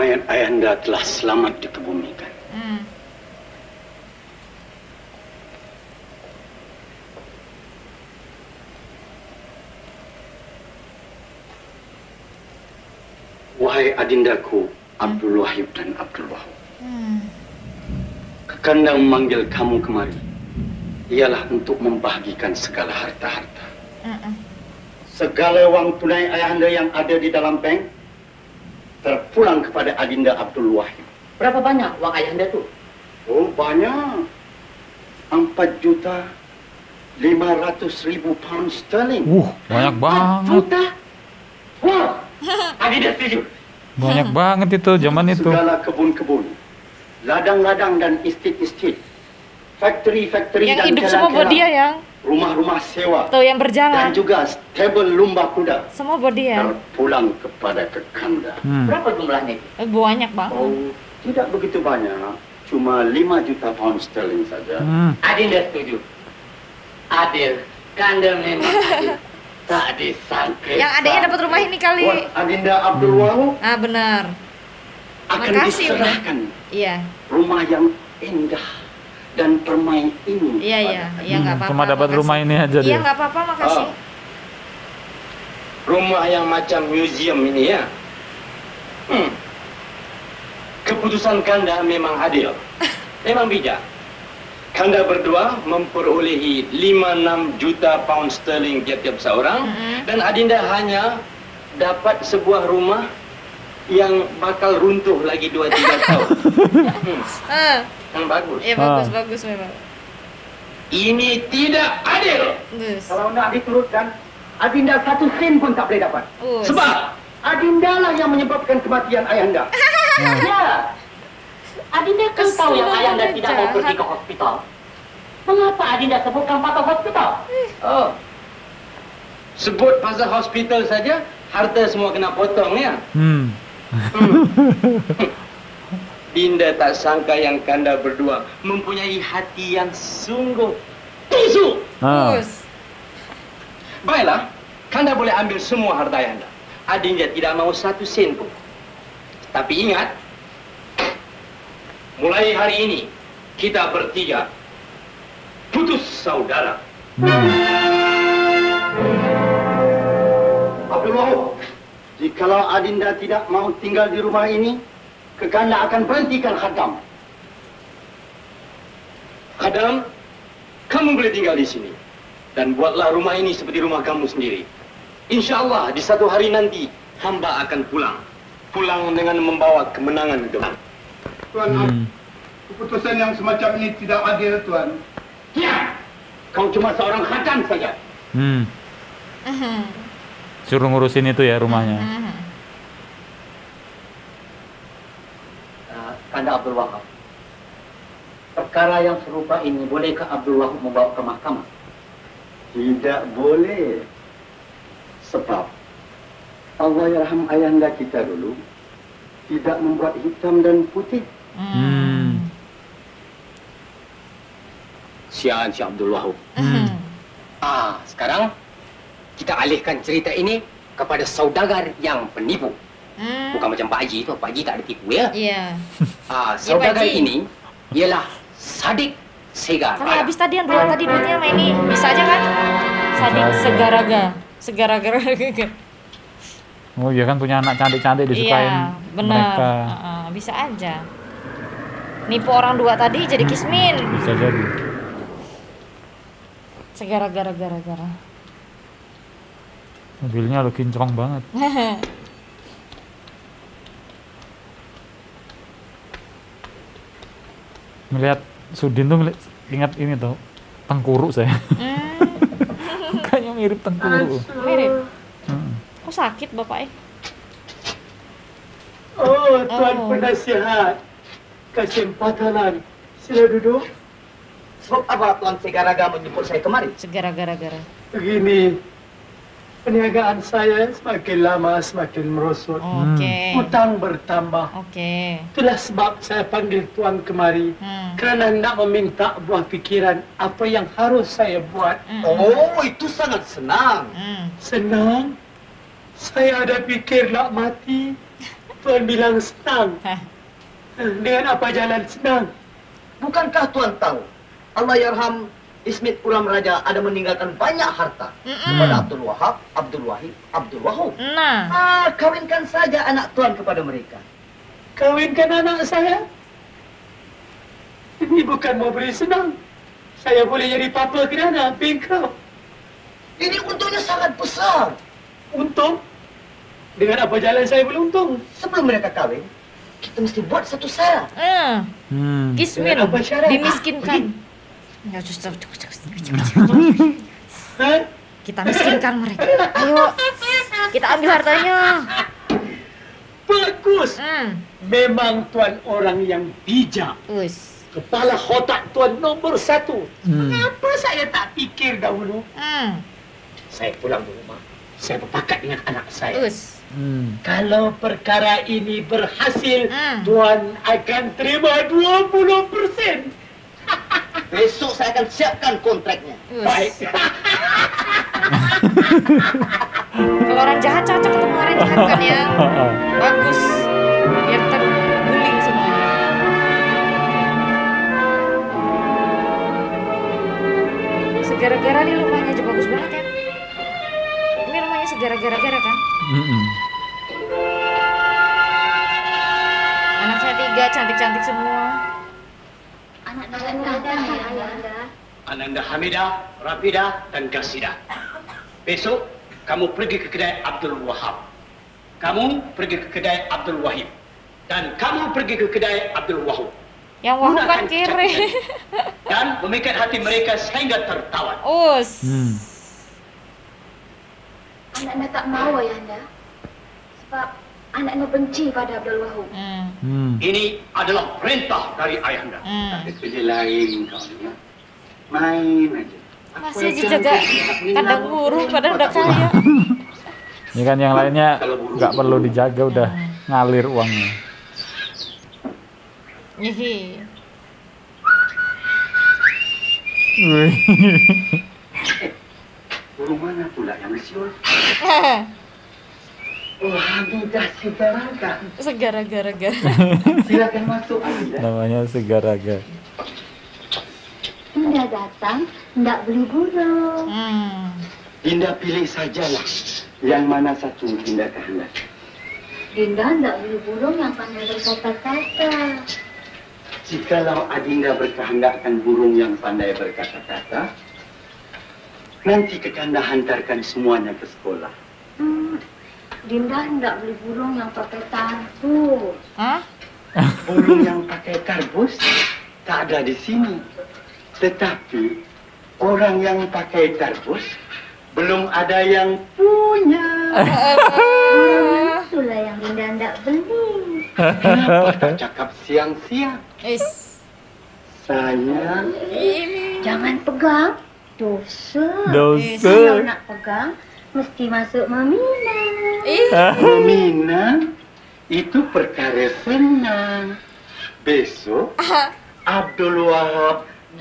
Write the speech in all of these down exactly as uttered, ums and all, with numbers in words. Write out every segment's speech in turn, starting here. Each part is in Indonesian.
mayat ayahanda telah selamat dikebumikan. Hmm. Wahai adindaku, Abdul Wahid dan Abdul Wahab. Hmm. Kakanda memanggil kamu kemari ialah untuk membahagikan segala harta-harta. Uh-uh. Segala wang tunai ayahanda yang ada di dalam bank terpulang kepada adinda Abdul Wahid. Berapa banyak wang ayahanda tu? Oh, banyak. Empat juta lima ratus ribu pound sterling. Uh, banyak banget. Empat juta? Wow, adinda setuju. Banyak banget itu zaman itu. Segala kebun-kebun, ladang-ladang dan estate-estate, factory-factory dan hidup semua buat dia yang rumah-rumah sewa. Tuh yang berjalan. Dan juga stable lumba kuda. Semua buat dia. Terpulang kepada Kakanda. Hmm. Berapa jumlahnya itu? Banyak bang. Oh, tidak begitu banyak. Cuma lima juta pound sterling saja. Hmm. Adinda setuju. Adil. Kanda memang adil. Tak disangka. Yang adanya dapat rumah ini kali. Buat adinda Abdul Wahab. Ah benar. Akan Makasih, diserahkan. Iya. Rumah yang indah dan permai ini. Iya iya. Iya nggak apa-apa. Cuma dapat rumah ini aja dia. Iya nggak apa-apa, makasih. Oh. Rumah yang macam museum ini ya. Hmm. Keputusan Kanda memang adil. Memang bijak. Kanda berdua memperolehi lima enam juta pound sterling tiap-tiap seorang. Mm-hmm. Dan adinda hanya dapat sebuah rumah yang bakal runtuh lagi dua tiga tahun. hmm. Uh. Yang bagus. Iya bagus, ah. bagus memang. Ini tidak adil. Yes. Kalau nak diturutkan, adinda satu sen pun tak boleh dapat. Us. Sebab adinda lah yang menyebabkan kematian ayahanda. Ya. Adinda kan tahu yang ayahanda tidak mau pergi ke hospital. Mengapa adinda sebutkan pasal hospital? Oh. Sebut pasal hospital saja, harta semua kena potong ya. Hmm. hmm. Dinda tak sangka yang Kanda berdua mempunyai hati yang sungguh tusuk. Ah. Baiklah, Kanda boleh ambil semua harta Ayahanda. Adinda tidak mau satu sen pun. Tapi ingat, mulai hari ini kita bertiga putus saudara. Hmm. Abdul Wahab, jikalau adinda tidak mau tinggal di rumah ini, Kakanda akan berhentikan khadam. Khadam, kamu boleh tinggal di sini. Dan buatlah rumah ini seperti rumah kamu sendiri. Insya Allah di satu hari nanti, hamba akan pulang. Pulang dengan membawa kemenangan depan. Tuan, hmm. keputusan yang semacam ini tidak adil, Tuan. Ya, kau cuma seorang khadam saja. Hmm. Uh-huh. Suruh ngurusin itu ya rumahnya. Uh-huh. Kanda Abdul Wahab, perkara yang serupa ini bolehkah Abdul Wahab membawa ke mahkamah? Tidak boleh. Sebab Allah yarham ayahanda kita dulu tidak membuat hitam dan putih. Hmm. Sian si Abdul Wahab. Hmm. Ah, sekarang kita alihkan cerita ini kepada saudagar yang penipu. Hmm. Bukan macam Pak Haji tu, Pak Haji tak ada tipu ya. Iya. Ah, saudagar ya, ini ialah Sadik Segar. Kan habis tadi yang dua tadi duitnya sama ini. Bisa aja kan? Sadik Segaraga. Segaraga. Oh iya kan punya anak cantik-cantik disukain iya, benar. mereka. Uh, bisa aja. Nipu orang dua tadi jadi Kismin. Bisa jadi. Segara-gara gara-gara. Mobilnya lo kinclong banget. Melihat Sudin tuh ingat ini tuh Tengkuru saya. Mm. Kayaknya mirip Tengkuru. Mirip. Hmm. Kok sakit bapak eh? Oh, Tuan oh. Penasihat, kesempatan. Sila duduk. Sebab apa Tuan Segaraga menyebut saya kemari? Segara-gara-gara. Begini, perniagaan saya semakin lama semakin merosot. Oke. Okay. Hutang bertambah. Oke. Okay. Itulah sebab saya panggil Tuan kemari. Hmm. Kerana nak meminta buah pikiran apa yang harus saya buat. Hmm. Oh, itu sangat senang. Hmm. Senang? Saya ada fikir nak mati. Tuan bilang senang. Hah. Dengan apa jalan senang? Bukankah Tuan tahu Allahyarham Ismit Ulam Raja ada meninggalkan banyak harta kepada Abdul Wahab, Abdul Wahid, Abdul Wahab. Nah, Ah, kawinkan saja anak Tuan kepada mereka. Kawinkan anak saya? Ini bukan mau beri senang. Saya boleh jadi papa kerana engkau. Ini untungnya sangat besar. Untung? Dengan apa jalan saya beruntung? Sebelum mereka kawin, kita mesti buat satu syarat. eh, Hmm. Kismin, Dengan apa syarat? dimiskinkan. Ya, cus, cus, cus, cus, cus, cus. Hah? Kita miskinkan mereka. Ayo, kita ambil hartanya. Bagus. Hmm, Memang Tuan orang yang bijak. us. Kepala otak Tuan nombor satu. Hmm. Kenapa saya tak fikir dahulu? Hmm, Saya pulang ke rumah. Saya berpakat dengan anak saya. us. Hmm. Kalau perkara ini berhasil, Hmm. Tuan akan terima dua puluh persen. Besok saya akan siapkan kontraknya. Baik. Kalau orang jahat cocok ketemu orang jahat kan ya. Bagus. Biar terguling semuanya. Segara-gara nih rumahnya aja bagus banget ya. Ini rumahnya segara-gara-gara kan. Hmm. Anaknya tiga, cantik-cantik semua. Anak dalam keadaan ya, Ayahanda. Ananda Hamidah, Rafidah, dan Gasidah. Besok, kamu pergi ke kedai Abdul Wahab. Kamu pergi ke kedai Abdul Wahid. Dan kamu pergi ke kedai Abdul Wahab. Yang wahab kan Gunakan kiri. catatan dan memikat hati mereka sehingga tertawan. Us. Hmm. Anak-anak tak mau, Ayahanda. Sebab anak-anak benci pada Abdul Wahab. Hmm. Hmm. Ini adalah perintah dari ayahanda. Hmm. Kerja lain kau ni, ya. Main aja. Masih aja jaga kandang burung padahal udah kaya. Ini kan yang lainnya nggak perlu dijaga, udah ngalir uangnya. Hihi. Wih. Burung mana pula yang siul? Oh, Hamidah Segaraga. Segara-gara-gara. Silakan masuk, Hamidah. Namanya Segaraga. Dinda datang, hendak beli burung. Hmm. Dinda pilih sajalah yang mana satu Dinda kehendaki. Dinda hendak beli burung yang pandai berkata-kata. Jikalau Adinda berkehendakkan burung yang pandai berkata-kata, nanti Kakanda hantarkan semuanya ke sekolah. Hmm, Dinda hendak beli burung yang pakai tarbus. Hah? Burung yang pakai kardus tak ada di sini. Tetapi orang yang pakai kardus belum ada yang punya. Burung itulah yang Dinda hendak beli. Kenapa tak cakap siang-siang? Is. Sayang, Ini. Jangan pegang, dosa. Dosa. Kalau nak pegang, mesti masuk memina. Ih. meminang itu perkara senang. Besok Abdul Wahab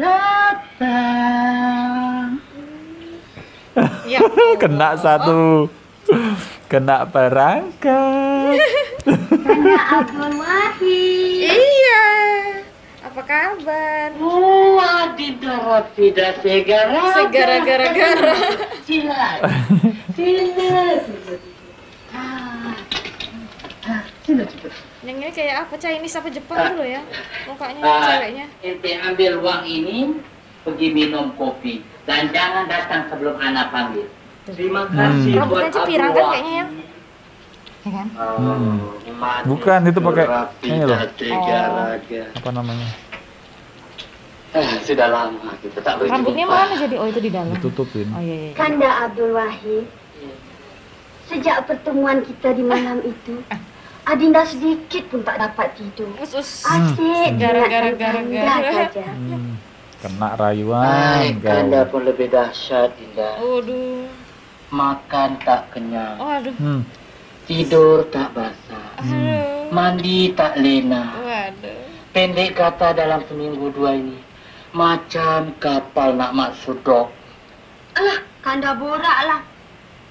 datang. Ya. Kena satu. Kena perangkap. Karena Abdul Wahid. Iya. Apa kabar? Oh, Adinda Rafidah Segaraga. Segara gara-gara. Sila. Sila. Ah. Ah, sila cepat. Yang ini kayak apa? Chinese apa Jepang Ah. dulu ya? Mukanya Ah, ceweknya. Ente ambil uang ini, pergi minum kopi. Dan jangan datang sebelum anak panggil. Terima kasih Hmm. Rambutnya aja pirang kan kayaknya ya? Ya kan? Hmm. Bukan, itu pakai ini loh. Segaraga. Apa namanya? Ah, sudah lama kita tak berjumpa. Rambutnya mana jadi? Oh itu di dalam. Ditutupin. Oh iya iya. Kanda Abdul Wahid. Sejak pertemuan kita di malam itu, Adinda sedikit pun tak dapat tidur. Us us. Asyik Gara-gara- ingatkan gara-gara. Kanda saja. Hmm. Kena Ay, rayuan Kanda kau. pun lebih dahsyat, Dinda. Waduh. Makan tak kenyang, Waduh. Hmm. tidur tak basah, Aduh. mandi tak lena. Waduh. Pendek kata dalam seminggu dua ini, macam kapal nak masuk dok. Alah, Kanda borak lah.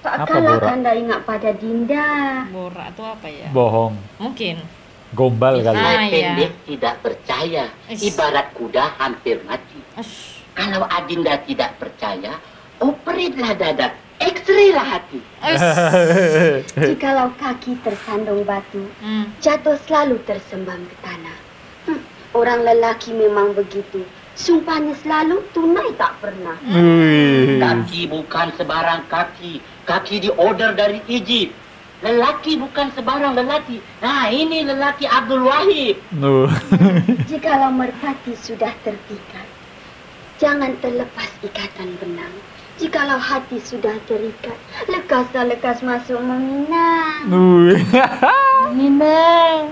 Tak Apa kalah borak? Kanda ingat pada Dinda. Borak itu apa ya? Bohong. Mungkin. Gombal kali. Ah, Saya iya. pendek tidak percaya. Ish. Ibarat kuda hampir mati. Ush. Kalau Adinda tidak percaya, operitlah dada, X-ray lah hati. Ush. Jikalau kaki tersandung batu, Hmm. jatuh selalu tersembam ke tanah. Hmm, orang lelaki memang begitu. Sumpahnya selalu, tunai tak pernah. Wih. Kaki bukan sebarang kaki. Kaki diorder dari Egypt. Lelaki bukan sebarang lelaki. Nah, ini lelaki Abdul Wahid. Nuh. Jikalau merpati sudah terpikat, jangan terlepas ikatan benang. Jikalau hati sudah terikat, lekaslah lekas masuk meminang. Nuh. Meminang.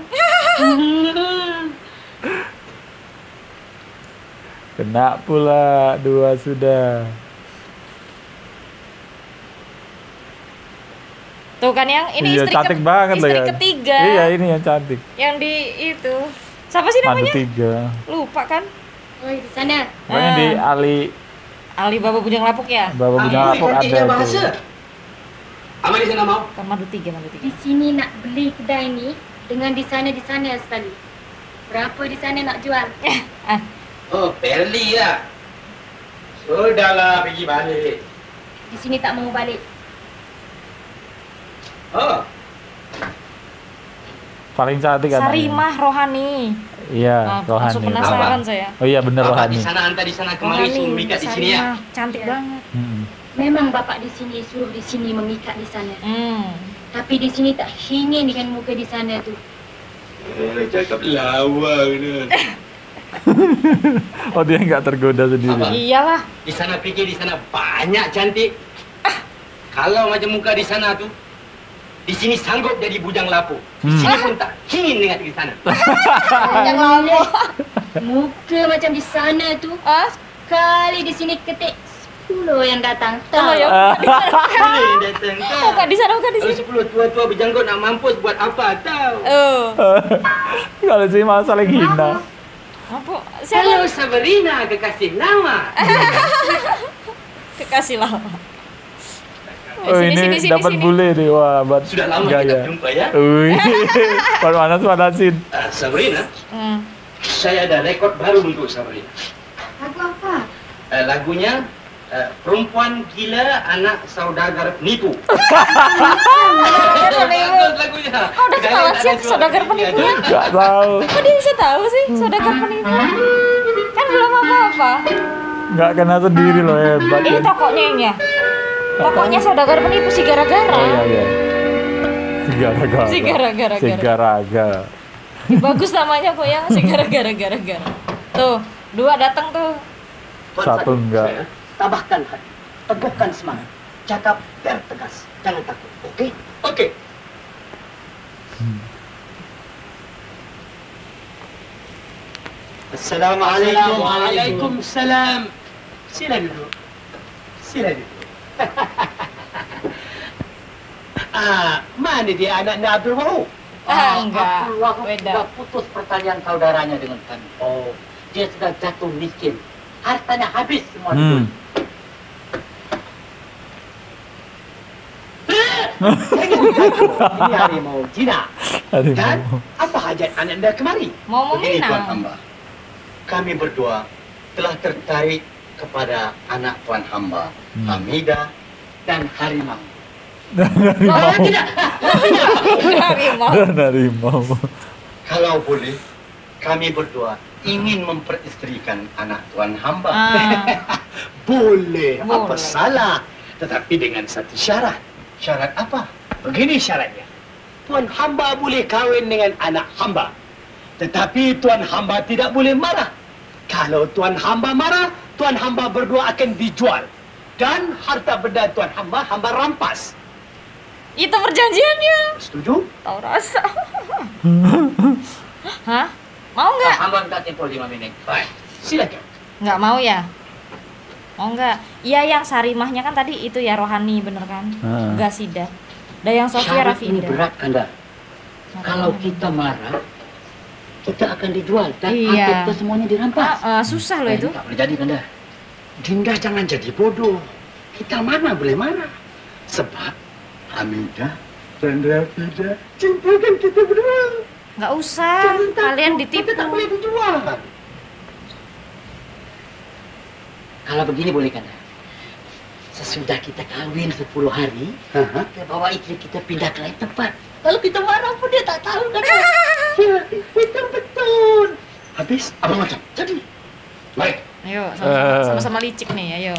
Kena pula dua sudah. Tuh kan yang ini Iya, istri cantik ke- banget loh istri ya. ketiga. Iya, ini yang cantik. Yang di itu. Siapa sih Mantu namanya? tiga. Lupa kan? Oh, di sana. Pokoknya Ah. di Ali Ali Baba Bujang Lapuk ya? Bapak Bujang Lapuk ada tuh. Ama di sana mau? Kan Mandu tiga, Mandu tiga. Di sini nak beli kedai ni dengan di sana di sana sekali. Berapa di sana nak jual? Ah, Oh, beli ya. Sudahlah, pergi balik. Di sini tak mau balik. Oh, Paling cantik kan. Sarimah Rohani. Iya, Ah, langsung Rohani. penasaran Apa? saya. Oh iya bener Bapak Rohani. di sana, anta di sana kemari Rohani, suruh mikat di sini ya. Sarimah, cantik banget. Hmm. Memang bapak di sini suruh di sini mengikat di sana. Hmm. Tapi di sini tak ingin dengan muka di sana tu. Eh, cakap lawa kan. Oh dia nggak tergoda sendiri. Apa? Iyalah. Di sana pikir di sana banyak cantik. Kalau macam muka di sana tuh, di sini sanggup jadi bujang lapuk. Di Hmm. sini pun tak ingin dengar di sana. Yang lama. Muka macam di sana tu. Ah, Kali di sini ketik sepuluh yang datang. tahu ya. Boleh datang kau. Bukan di sana, bukan di Kalau sini. sepuluh tua-tua berjanggut nak mampus buat apa tahu. Oh. Kalau sih malah saling hina. Apa? Halo Siapa? Sabrina, kekasih lama. Kekasih lama. Eh, Oh sini, ini sini, sini, dapat sini. bule nih wah buat Sudah lama kita gaya. jumpa ya. Wih, mana Manasin. Uh, Sabrina, Hmm. saya ada rekod baru untuk Sabrina. Lagu apa? Uh, lagunya uh, Perempuan Gila Anak Saudagar Penipu. Bagus lagunya. Kau udah ketawa sih saudagar penipuan? Gak tahu, Kok dia bisa tahu sih saudagar penipu? Kan belum apa-apa. nggak kena sendiri loh hebat. Ini ya. tokonya ini ya. Tokonya saudagar penipu si gara-gara. Oh iya iya. Si gara-gara. Si gara-gara. Si gara-gara. Bagus namanya kok yang si gara-gara gara-gara. Tuh, dua datang tuh. Tuan Satu Sadi, enggak. Saya. tabahkan hati, teguhkan semangat, cakap biar tegas, jangan takut, oke? Oke. Assalamualaikum. Waalaikumsalam. Sila duduk. Sila duduk. Ah, mana dia anaknya Abdul Wahab? Ah, enggak. Abdul Wahab Beda. sudah putus pertanyaan saudaranya dengan kami. Oh, dia sudah jatuh miskin. Hartanya habis semua. Hmm. Ini harimau Cina. Aduh. Dan apa hajat anda kemari? Mau Begini Tuan meminang. Hamba, kami berdua telah tertarik kepada anak Tuan Hamba, Hmm. Hamidah dan Harimau. Oh, tidak. Harimau. Harimau. Kalau boleh, kami berdua ingin memperistrikan anak Tuan Hamba. Ah. Boleh, apa Boleh. salah? Tetapi dengan satu syarat. Syarat apa? Begini syaratnya. Tuan Hamba boleh kahwin dengan anak Hamba. Tetapi Tuan Hamba tidak boleh marah. Kalau Tuan Hamba marah, Tuan Hamba berdua akan dijual. Dan harta benda Tuan Hamba, Hamba rampas. Itu perjanjiannya. Setuju? Tahu rasa. Hah? Mau nggak? Hamba minta tempoh lima menit. Baik, silakan. Nggak mau ya? Mau nggak? Iya yang Sarimahnya kan tadi itu ya Rohani bener kan? Ah. Gasidah. Dan yang Sofia Syarat ini Rafinda. berat, Kanda. Kalau kita marah, kita akan dijual dan Iya. harta kita semuanya dirampas. Ah, ah, susah loh itu. Tak boleh jadi, Kanda. Dinda jangan jadi bodoh. Kita mana boleh marah. Sebab Hamidah dan Rafidah, cintakan kita berdua. Nggak usah, kalian ditipu. Kita tak boleh dijual. Kalau begini boleh kan? Sesudah kita kawin sepuluh hari, Aha. kita bawa istri kita pindah ke lain tempat. Kalau kita marah pun dia tak tahu kan? Ya, betul betul. Habis apa macam? Jadi, Baik. Ayo, sama-sama, sama-sama licik nih, ayo.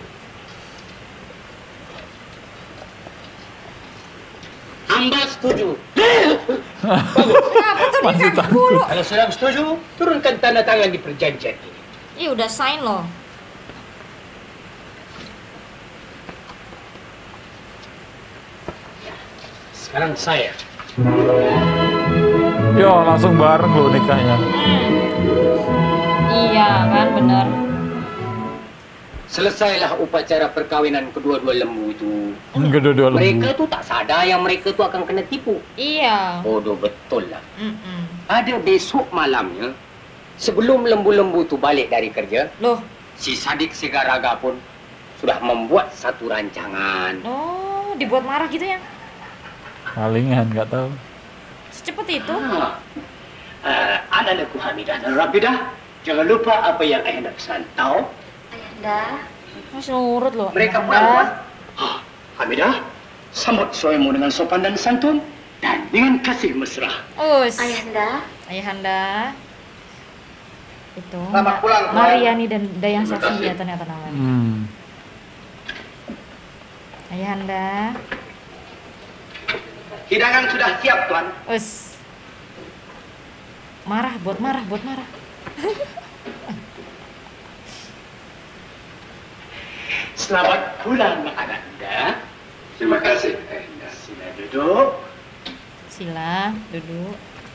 hamba setuju. Kenapa tuh Masih dikaki dulu? Kalau sudah setuju, turunkan tanda tangan di perjanjian ini. Ih, udah sign loh. Sekarang saya. Yo, langsung bareng loh nikahnya. Iya kan, bener. Selesailah upacara perkawinan kedua-dua lembu itu. Kedua-dua Mereka lembu. tuh tak sadar yang mereka tuh akan kena tipu. Iya. Bodoh betul lah. Mm-mm. Ada besok malamnya, sebelum lembu-lembu tu balik dari kerja, Loh, si Sadik Segaraga pun sudah membuat satu rancangan. oh, dibuat marah gitu ya? Palingan nggak tahu. Secepat itu? Ah. Uh, anak-anakku Hamidah dan Rabidah, jangan lupa apa yang ayah pesan. Tahu? Ayahanda, Masih nurut loh. Mereka Ayahanda. pulang. Ah, Hamidah, sambut suamimu dengan sopan dan santun dan dengan kasih mesra. Us. Ayahanda, Ayahanda. Itu. Selamat Ma- pulang, Tuan. Mariani dan Dayang Terima Safia kasih. ternyata namanya. Hmm. Ayahanda. Hidangan sudah siap, Tuan. Us. Marah, buat marah, buat marah. Selamat pulang, Anda. Terima kasih. Sila duduk. Sila, duduk.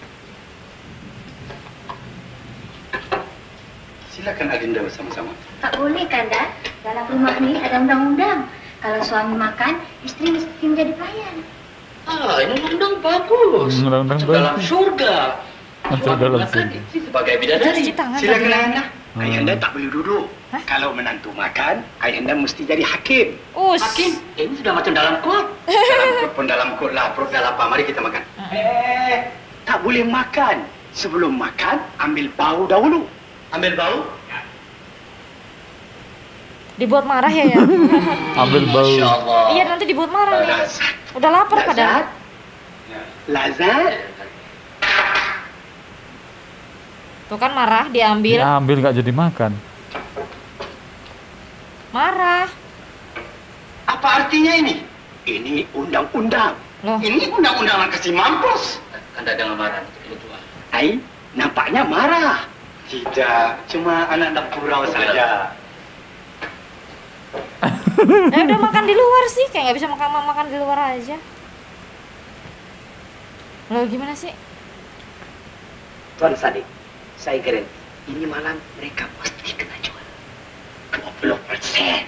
Silakan Adinda bersama-sama. tak boleh Kanda. Dalam rumah ini ada undang-undang. Kalau suami makan, istri mesti menjadi pelayan. Ah, ini undang bagus. Undang-undang Dalam bagus. surga. Masuk Suami dalam makan surga. istri sebagai bidadari. Cuci tangan Silakan tadi. Ayahanda. Hmm. Ayahanda tak boleh duduk. Hah? Kalau menantu makan, Ayahanda mesti jadi hakim. Us. Hakim? Ini sudah macam dalam kot. Dalam kot pun dalam kot lah. Perut dah lapar. Mari kita makan. Eh, tak boleh makan. Sebelum makan, ambil bau dahulu. Ambil bau? Dibuat marah ya ya? Ambil bau. Masya Allah. Iya, nanti dibuat marah nih. Lazat. Udah lapar Lazat. padahal. Lazat. Tuh kan marah, diambil. Ambil nggak jadi makan. Marah. Apa artinya ini? Ini undang-undang. Loh. Ini undang-undang kasih mampus. Anda jangan marah. Hai, nampaknya marah. Tidak, cuma anak-anak purau saja. Eh udah makan di luar sih, kayak nggak bisa makan makan di luar aja. Loh gimana sih? Tuan Sadik, saya kira ini malam mereka pasti kena jual. dua puluh persen.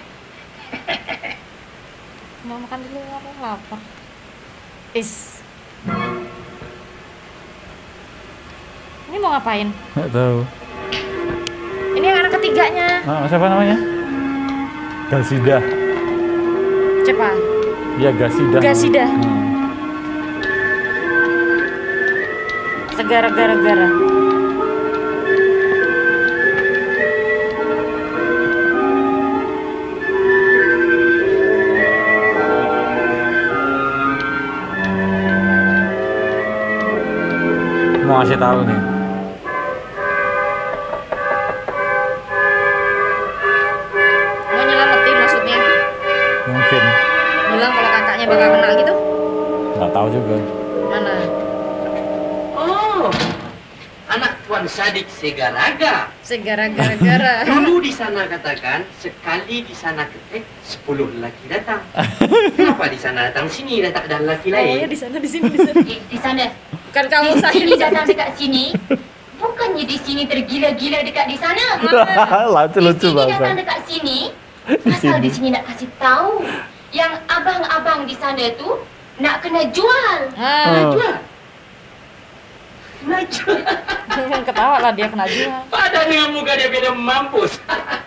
Mau makan di luar, lapar. Is. Ini mau ngapain? Nggak tahu. Ini yang anak ketiganya. Ah, siapa namanya? Gasidah. Cepat. Iya, Gasidah. Gasidah. Hmm. Segara gara-gara. Mau ngasih tahu nih. Mau nyelamatin maksudnya. Mungkin. Bilang kalau kakaknya bakal kena gitu. Nggak tahu juga. Mana? Oh, anak Tuan Sadik Segaraga. Segara gara-gara. Dulu di sana katakan, sekali di sana ketik, sepuluh lelaki datang. Kenapa di sana datang sini dan tak ada lelaki Oh ya lain? di sana di sini di sana. Di, di sana. Bukan kamu Di saya sini di sana. datang dekat sini. Bukannya di sini tergila-gila dekat di sana. Lucu-lucu Di sini datang banget. dekat sini. Di Asal sini. di sini nak kasih tahu yang abang-abang di sana tu nak kena jual. Ah, Oh. Jual. Nak jual. ketawa lah dia kena jual. Padahal dengan muka dia beda mampus.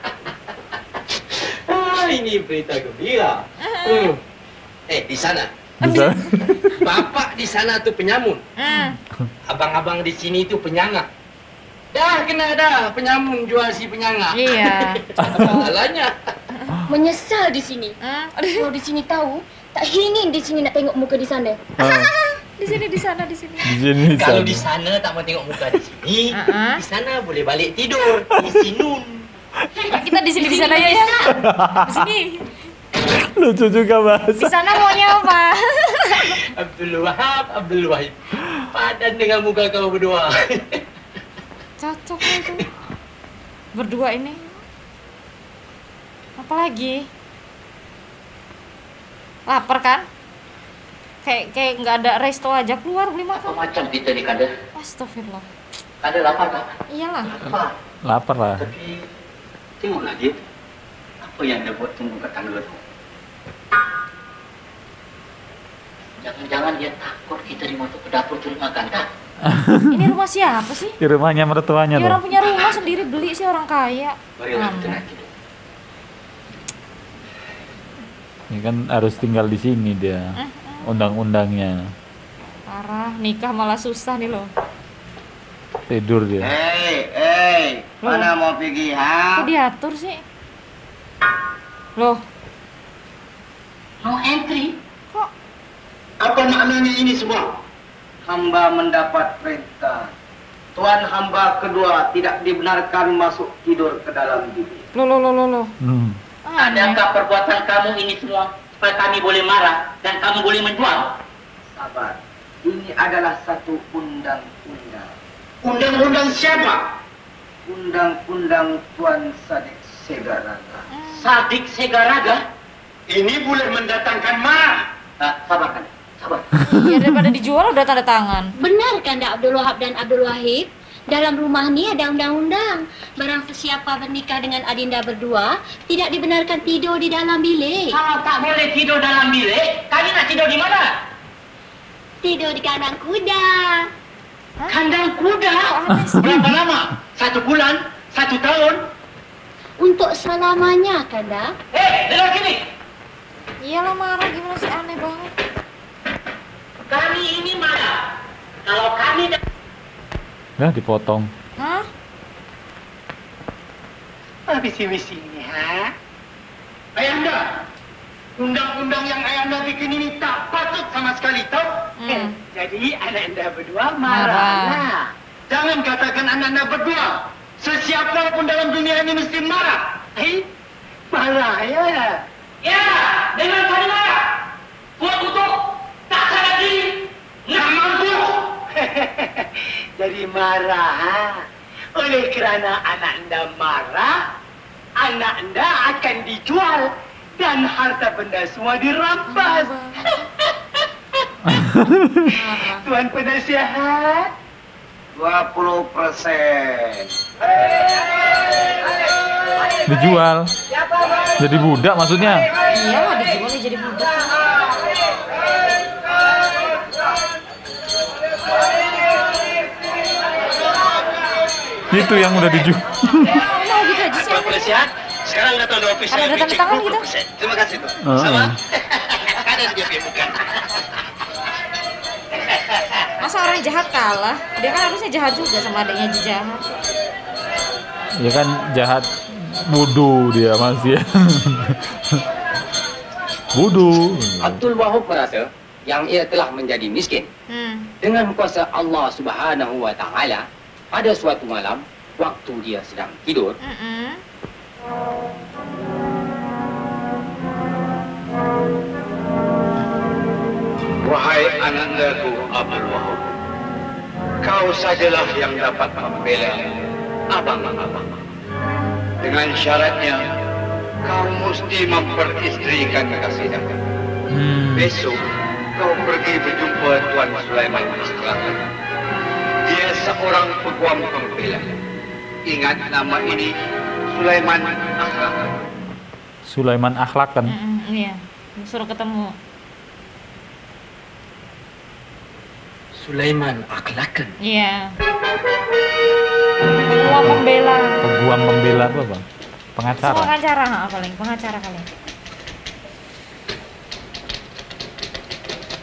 Ah, ini berita gembira. Hmm. Eh, di sana Bisa. Bapak di sana tuh penyamun. Hmm. Abang-abang di sini tuh penyangga. Dah kena dah penyamun jual si penyangga. Iya. Salahnya. Menyesal di sini. Hmm. Kalau di sini tahu, tak ingin di sini nak tengok muka di sana. Di sini, di sana, di sini. Di sini di Kalau sana. di sana tak mau tengok muka di sini, Uh-uh. di sana boleh balik tidur di sinun. Kita di sini, di sana ya ya. Di sini. Lucu juga bahasa. Di sana maunya apa? Abdul Wahab, Abdul Wahid. Padan dengan muka kau berdua. Cocok lah itu. Berdua ini. Apalagi? Lapar kan? Kayak kayak nggak ada resto aja keluar beli Apa makan. macam kita ni Kanda? Astagfirullah. Kanda lapar tak? Iyalah. Lapar. Lapar lah. Tapi tengok lagi, apa yang dia buat tunggu kat tangga tu? Jangan-jangan dia takut kita ni masuk ke dapur curi makan tak? Ini rumah siapa sih? Di rumahnya mertuanya Ya, orang tuh. punya rumah sendiri beli sih, orang kaya. Marilah kita Aman. naik tidur. Ini kan harus tinggal di sini dia. Undang-undangnya. Parah, nikah malah susah nih loh. Tidur dia. Hei, hei, mana mau pergi, ha? Kok diatur sih? Loh, No entry. kok Apa maknanya ini semua? Hamba mendapat perintah. Tuan hamba kedua tidak dibenarkan masuk tidur ke dalam bilik. lo lo lo lo lo. Hmm. Aneh. Adakah perbuatan kamu ini semua supaya kami boleh marah dan kamu boleh menjual? Sabar. Ini adalah satu undang-undang. Undang-undang siapa? Undang-undang Tuan Sadik Segaraga. Sadik Segaraga? Ini boleh mendatangkan marah. Ah, sabar kan? Sabar. Iya, daripada dijual udah tanda tangan. Benar kan Abdul Wahab dan Abdul Wahid? Dalam rumah ni ada undang-undang. Barang sesiapa bernikah dengan adinda berdua, tidak dibenarkan tidur di dalam bilik. Kalau tak boleh tidur dalam bilik, kami nak tidur di mana? Tidur di kandang kuda. Kandang kuda? Aneh sih. Berapa lama? Satu bulan? Satu tahun? Untuk selamanya, Kanda. Hei, dengar sini. Iyalah, marah gimana sih, aneh banget. Kami ini marah. Kalau kami Nah, dipotong. Hah? Apa visi-visi ini, ha? Ayahanda, undang-undang yang Ayahanda bikin ini tak patut sama sekali, tau? Hmm. Jadi anak anda berdua Marah. marah. Jangan katakan anak anda berdua. Sesiapa pun dalam dunia ini mesti marah. Eh, marah ya. Ya, dengan kami marah. Kuat kutuk, tak sadar diri, nggak mampu. Jadi marah, ha? Oleh kerana anak anda marah, anak anda akan dijual dan harta benda semua dirampas. Tuan penasihat, dua puluh persen. Dijual. Jadi budak maksudnya. Iyalah, dijual jadi budak. Itu yang udah dijual. Nah, gitu aja sih, aneh. penasihat, sekarang datang di office Ada saya tanda dicek tangan dua puluh gitu? persen. Terima kasih, Tuan. Oh, Sama. oh. Ada dia punya bukan. Masa orang jahat kalah? Dia kan harusnya jahat juga sama adiknya aja jahat. Ya kan jahat bodoh dia masih. Bodoh. Abdul Wahab merasa yang ia telah menjadi miskin. Hmm. Dengan kuasa Allah Subhanahu wa taala, pada suatu malam waktu dia sedang tidur, Mm-mm. Wahai anandaku Abdul Wahab, kau sajalah yang dapat membela abang-abang. Dengan syaratnya, kau mesti memperistrikan Kasidah. Hmm. Besok, kau pergi berjumpa Tuan Sulaiman Akhlaqan. Dia seorang peguam pembela. Ingat nama ini, Sulaiman Akhlaqan. Sulaiman Akhlaqan. Mm-mm, iya. Suruh ketemu. Sulaiman Akhlaqan. Iya. Peguam pembela. Peguam pembela itu apa? Pengacara. Pengacara, ha, paling pengacara kali.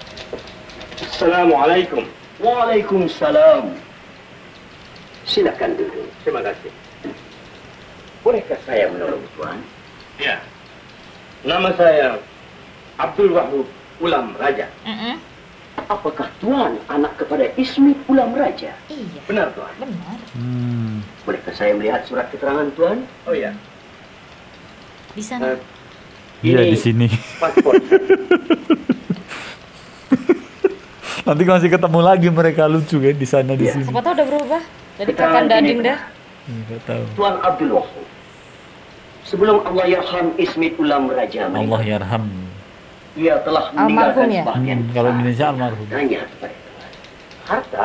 Assalamualaikum. Waalaikumsalam. Silakan duduk. Terima kasih. Bolehkah saya menolong Tuan? Ya. Nama saya Abdul Wahab Ulam Raja. Mm-mm. Apakah Tuan anak kepada Ismit Ulam Raja? Iya. Benar, Tuan. Benar. Hmm. Bolehkah saya melihat surat keterangan Tuan? Oh ya. Di sana. Uh, Iya ini di sini. paspor. Nanti masih ketemu lagi mereka lucu kan di sana di Iya. sini. Siapa tahu udah berubah. Jadi Keterangan kakak ini Adinda. benar. Enggak tahu. Tuan Abdul Wahab. Sebelum Allah yarham Ismit Ulam Raja Allah meninggal, yarham. ia telah Almarhum meninggalkan ya? sebagian Hmm, kalau Indonesia almarhum. hartanya kepada Tuan. Harta?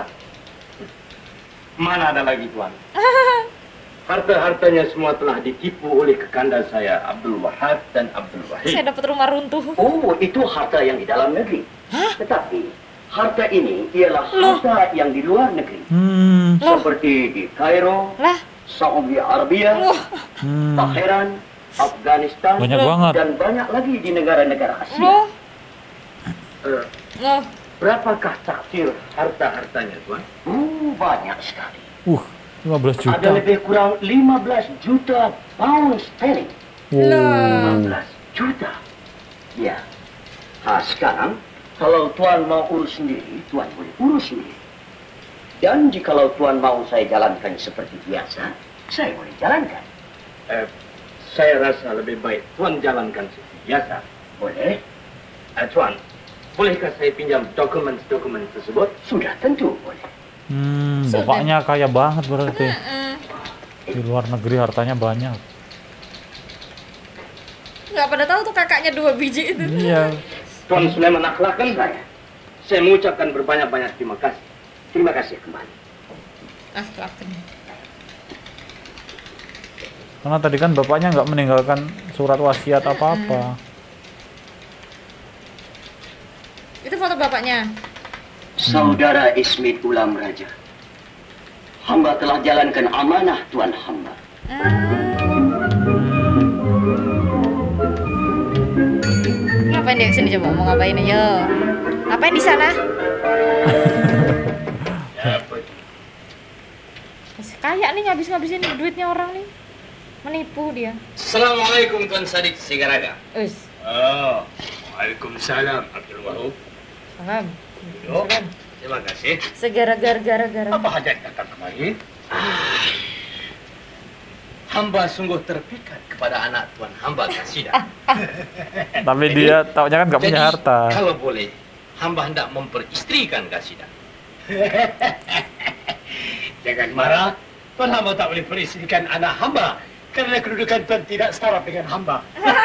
Mana ada lagi, Tuan? Harta-hartanya semua telah ditipu oleh kekanda saya, Abdul Wahab dan Abdul Wahid. Saya dapat rumah runtuh. Oh, itu harta yang di dalam negeri. Tetapi harta ini ialah harta yang di luar negeri. Hmm. Loh. Seperti di Kairo, Lah. Saudi Arabia, Loh. Hmm. Tehran, Afghanistan, Banyak banget. dan banyak lagi di negara-negara Asia. Loh. Eh, Loh. berapakah taksir harta-hartanya, Tuan? Oh, banyak sekali. Uh, lima belas juta. Ada lebih kurang lima belas juta pound sterling. lima belas juta. Ya. Nah, sekarang kalau Tuan mau urus sendiri, Tuan boleh urus sendiri. Dan jikalau Tuan mau saya jalankan seperti biasa, saya boleh jalankan. Eh, saya rasa lebih baik Tuan jalankan seperti biasa. Boleh? Eh, Tuan, bolehkah saya pinjam dokumen-dokumen tersebut? Sudah tentu boleh. Hmm, Sudah. bapaknya kaya banget berarti. Mm-mm. Di luar negeri hartanya banyak. Nggak pada tahu tuh kakaknya dua biji itu. Iya. Tuan Sulaiman akhlakkan saya. Saya mengucapkan berbanyak-banyak terima kasih. Terima kasih kembali. Ah, kelakon. Karena tadi kan bapaknya nggak meninggalkan surat wasiat apa-apa. Itu foto bapaknya. Saudara Ismit Ulam Raja, hamba telah jalankan amanah Tuan hamba. Ngapain dia kesini coba? Mau ngapain aja? Ngapain di sana? Masih kaya nih ngabis-ngabisin duitnya orang nih. Menipu dia. Assalamualaikum Tuan Sadik Sigaraga. Us. Oh, Waalaikumsalam Abdul Wahab. Salam. Duduk. Terima kasih. Segara gara-gara gara. Apa hajat datang kemari? Ah, hamba sungguh terpikat kepada anak Tuan hamba Kasidah. Tapi dia taunya kan nggak punya Jadi, harta. kalau boleh, hamba hendak memperistrikan Kasidah. Jangan marah. Tuan hamba tak boleh peristrikan anak hamba kerana kedudukan Tuan tidak setara dengan hamba.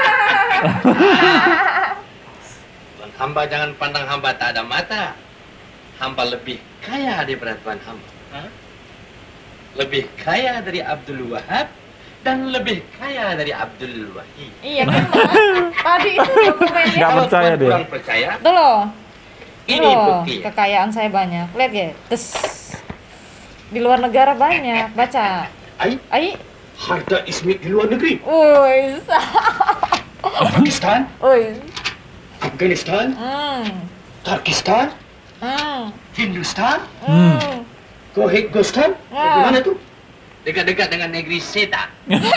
Tuan hamba jangan pandang hamba tak ada mata. Hamba lebih kaya daripada Tuan hamba. Ha? Lebih kaya dari Abdul Wahab dan lebih kaya dari Abdul Wahid. Iya memang. Tadi itu dokumennya. Nggak Kalau percaya Tuan dia. kurang percaya, Tuh loh. ini Loh, bukti. kekayaan saya banyak. Lihat ya. Terus di luar negara banyak. Baca. Ai, Ai. harta Ismit di luar negeri. Wih. Pakistan, Wih. Afghanistan, Hmm. Turkistan, Hmm. Hindustan, Hmm. Kohegostan. Ah. Di mana tu? Dekat-dekat dengan negeri Seta.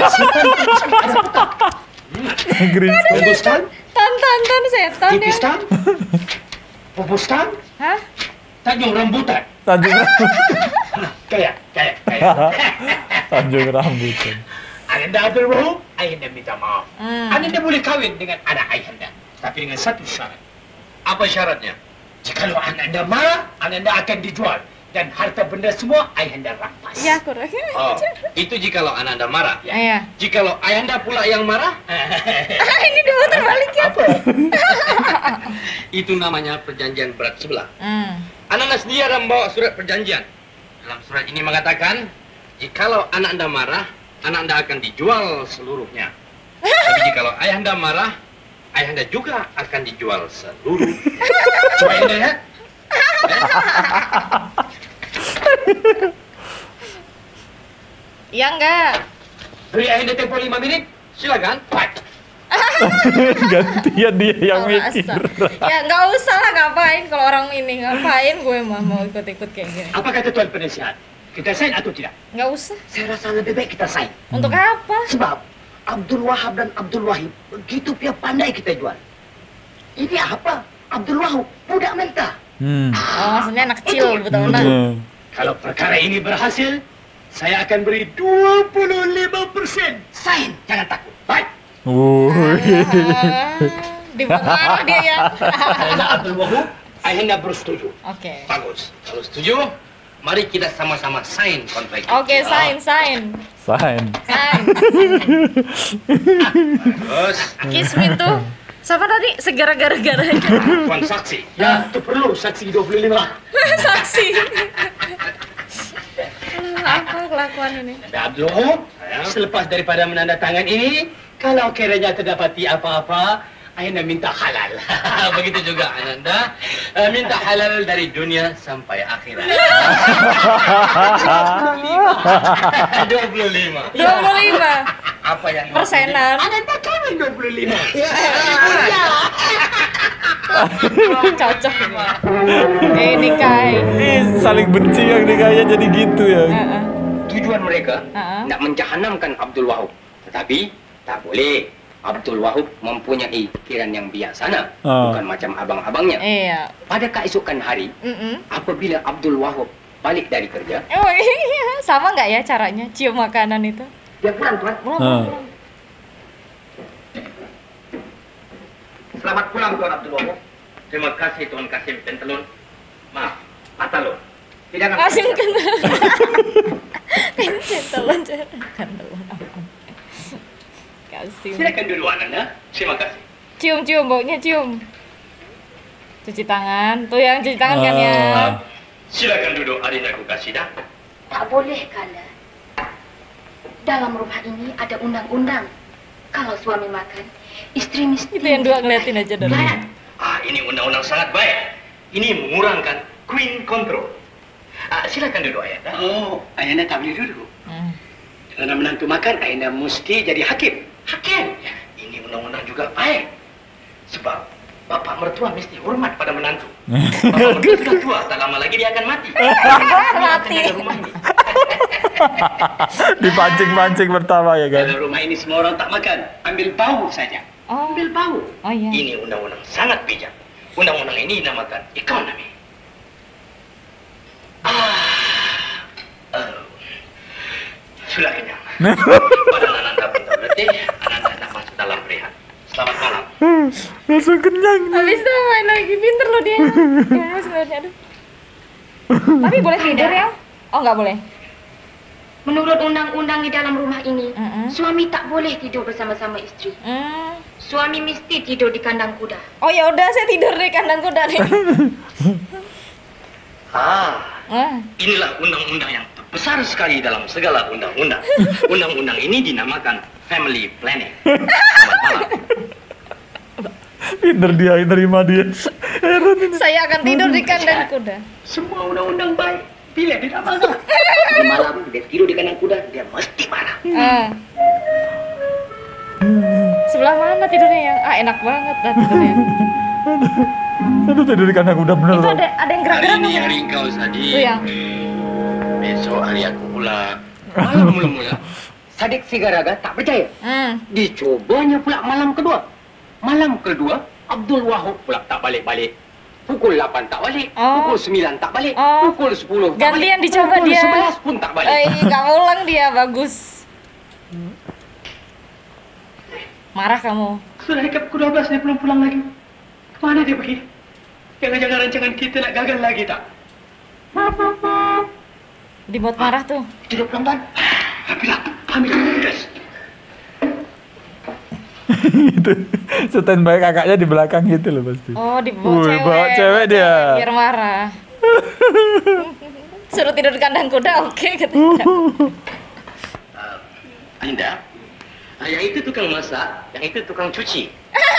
Negeri. Kohegostan, Tan tan tan setan ya. Kyrgyzstan, Popustan, Hah? Tanjung Rambutan. Tanjung Kaya, kaya, kaya. Tanjung Rambutan. Ayahanda Abdul Wahab, ayahanda minta maaf. Hmm. Ayahanda boleh kahwin dengan anak ayahanda. Tapi dengan satu syarat. Apa syaratnya? Jikalau ayahanda marah, ayahanda akan dijual. Dan harta benda semua ayahanda rampas. Ya kurang. Oh, itu jikalau ayahanda marah. Ya. Iya. Jikalau ayahanda pula yang marah, Ah, ini diputar balik ya. itu namanya perjanjian berat sebelah. Hmm. Anak-anak sendiri ada membawa surat perjanjian. Dalam surat ini mengatakan, jikalau anak anda marah, anak anda akan dijual seluruhnya. Tapi jikalau ayah anda marah, ayah anda juga akan dijual seluruh. Coba anda lihat. Ya enggak. Beri ayah anda tempoh lima menit, silakan. Fight. Gantian dia yang Tahu mikir. rasa. Ya nggak usah lah, ngapain kalau orang ini ngapain gue mah mau ikut-ikut kayak gini. Apa kata Tuan Penasihat? Kita sign atau tidak? Nggak usah. Saya rasa lebih baik kita sign. Untuk apa? Sebab Abdul Wahab dan Abdul Wahid begitu pia pandai kita jual. Ini apa? Abdul Wahab budak mentah. Hmm. Oh, maksudnya anak kecil betul-betul. Hmm. Kalau perkara ini berhasil, saya akan beri dua puluh lima persen. Sign, jangan takut. Baik. Wuih. Dibuat marah dia ya. Ayahnya Abdul Wahab, ayahnya bersetuju. Oke. Bagus. Kalau setuju, mari kita sama-sama sign kontrak. Oke, sign, sign. Sign. Sign. Terus, Kismin tuh. Siapa tadi? Segera gara-garanya. Tuan saksi. Ya, itu perlu saksi dua puluh lima. Saksi. Alah, apa kelakuan ini? Abdul Wahab, selepas daripada menandatangan ini, kalau kiranya terdapati apa-apa, Ayahnya minta halal. Begitu juga Ananda, uh, minta halal dari dunia sampai akhirat. dua puluh lima. dua puluh lima. Apa yang persenan? Ananda kami dua puluh lima. Cocok ini. Eh nikahi. Ih, saling benci yang nikahnya jadi gitu ya. Uh-uh. Tujuan mereka Uh-uh. nak menjahanamkan Abdul Wahab, tetapi tak boleh. Abdul Wahab mempunyai pikiran yang bijaksana, uh. bukan macam abang-abangnya. Iya. Pada keesokan hari, Mm-mm. apabila Abdul Wahab balik dari kerja, Oh iya, sama nggak ya caranya cium makanan itu? Dia pulang, Tuan. Pulang, Uh. pulang. selamat pulang Tuan Abdul Wahab. Terima kasih Tuan Kasim Pentelun. Maaf, Patalun. Tidak akan Kasim kan. Kentelon, kentelon apa? Kasim. Silakan dulu Ananda. Terima kasih. Cium, cium, baunya cium. Cuci tangan, tuh yang cuci tangan kan ya. Ah. Silakan duduk Adindaku Kasida. Tak boleh, Kanda. Dalam rumah ini ada undang-undang. Kalau suami makan, istri mesti... Itu yang dua ngeliatin aja dari. Ah, ini undang-undang sangat baik. Ini mengurangkan queen control. Ah, silakan duduk Ayanda. Oh, Ayahnya tak boleh duduk. Hmm. Karena menantu makan, Ayahnya mesti jadi hakim. Hakim, ini undang-undang juga baik. Sebab bapak mertua mesti hormat pada menantu. Bapak mertua sudah tua, tak lama lagi dia akan mati. Mati. Rumah ini. Dipancing-pancing pertama ya kan. Kalau rumah ini semua orang tak makan, ambil bau saja. Oh, Ambil bau. oh iya. Ini undang-undang sangat bijak. Undang-undang ini dinamakan ekonomi. Ah, uh, sudah kenyang. Badan Ananda pun tak letih. Ananda nak masuk dalam rehat. Selamat malam. Langsung kenyang. Habis itu main lagi, pinter loh dia. Ya, sebenarnya aduh. Tapi boleh tidur ya? Oh nggak boleh. Menurut undang-undang di dalam rumah ini, Mm-mm. suami tak boleh tidur bersama-sama istri. Hmm. Suami mesti tidur di kandang kuda. Oh ya udah, saya tidur di kandang kuda nih. Ah, Ah. inilah undang-undang yang besar sekali dalam segala undang-undang. Undang-undang ini dinamakan family planning. Selamat malam. Pinter dia, terima dia. Heran ini. Saya akan tidur di kandang kuda. Semua undang-undang baik. Bila dia tak marah. Di malam dia tidur di kandang kuda, dia mesti marah. Ah. Sebelah mana tidurnya yang? Ah enak banget dah tidurnya. Aduh, tidur di kandang kuda bener Itu loh. ada ada yang Hari gerak-gerak ini apa? hari kau Sadi. Itu yang. Besok hari aku pula. Malam mula-mula. Sadik Sigaraga tak percaya. Hmm. Dicobanya pula malam kedua. Malam kedua, Abdul Wahab pula tak balik-balik. Pukul lapan tak balik, Oh. pukul sembilan tak balik, Oh. pukul sepuluh tak balik. Gantian dicoba pukul dia. sebelas pun tak balik. Eh, nggak ulang dia, bagus. Marah kamu. Sudah dekat pukul dua belas dia belum pulang lagi. Kemana dia pergi? Jangan-jangan rancangan kita nak gagal lagi tak? Dibuat marah tuh. Tidak pulang kan? Ambil aku, ambil aku. Gitu. Standby kakaknya di belakang gitu loh pasti. Oh, dibawa Wih, cewek. bawa cewek dia. Biar marah. Suruh tidur di kandang kuda, oke katanya. Uh, Anda, ah, yang itu tukang masak, yang itu tukang cuci.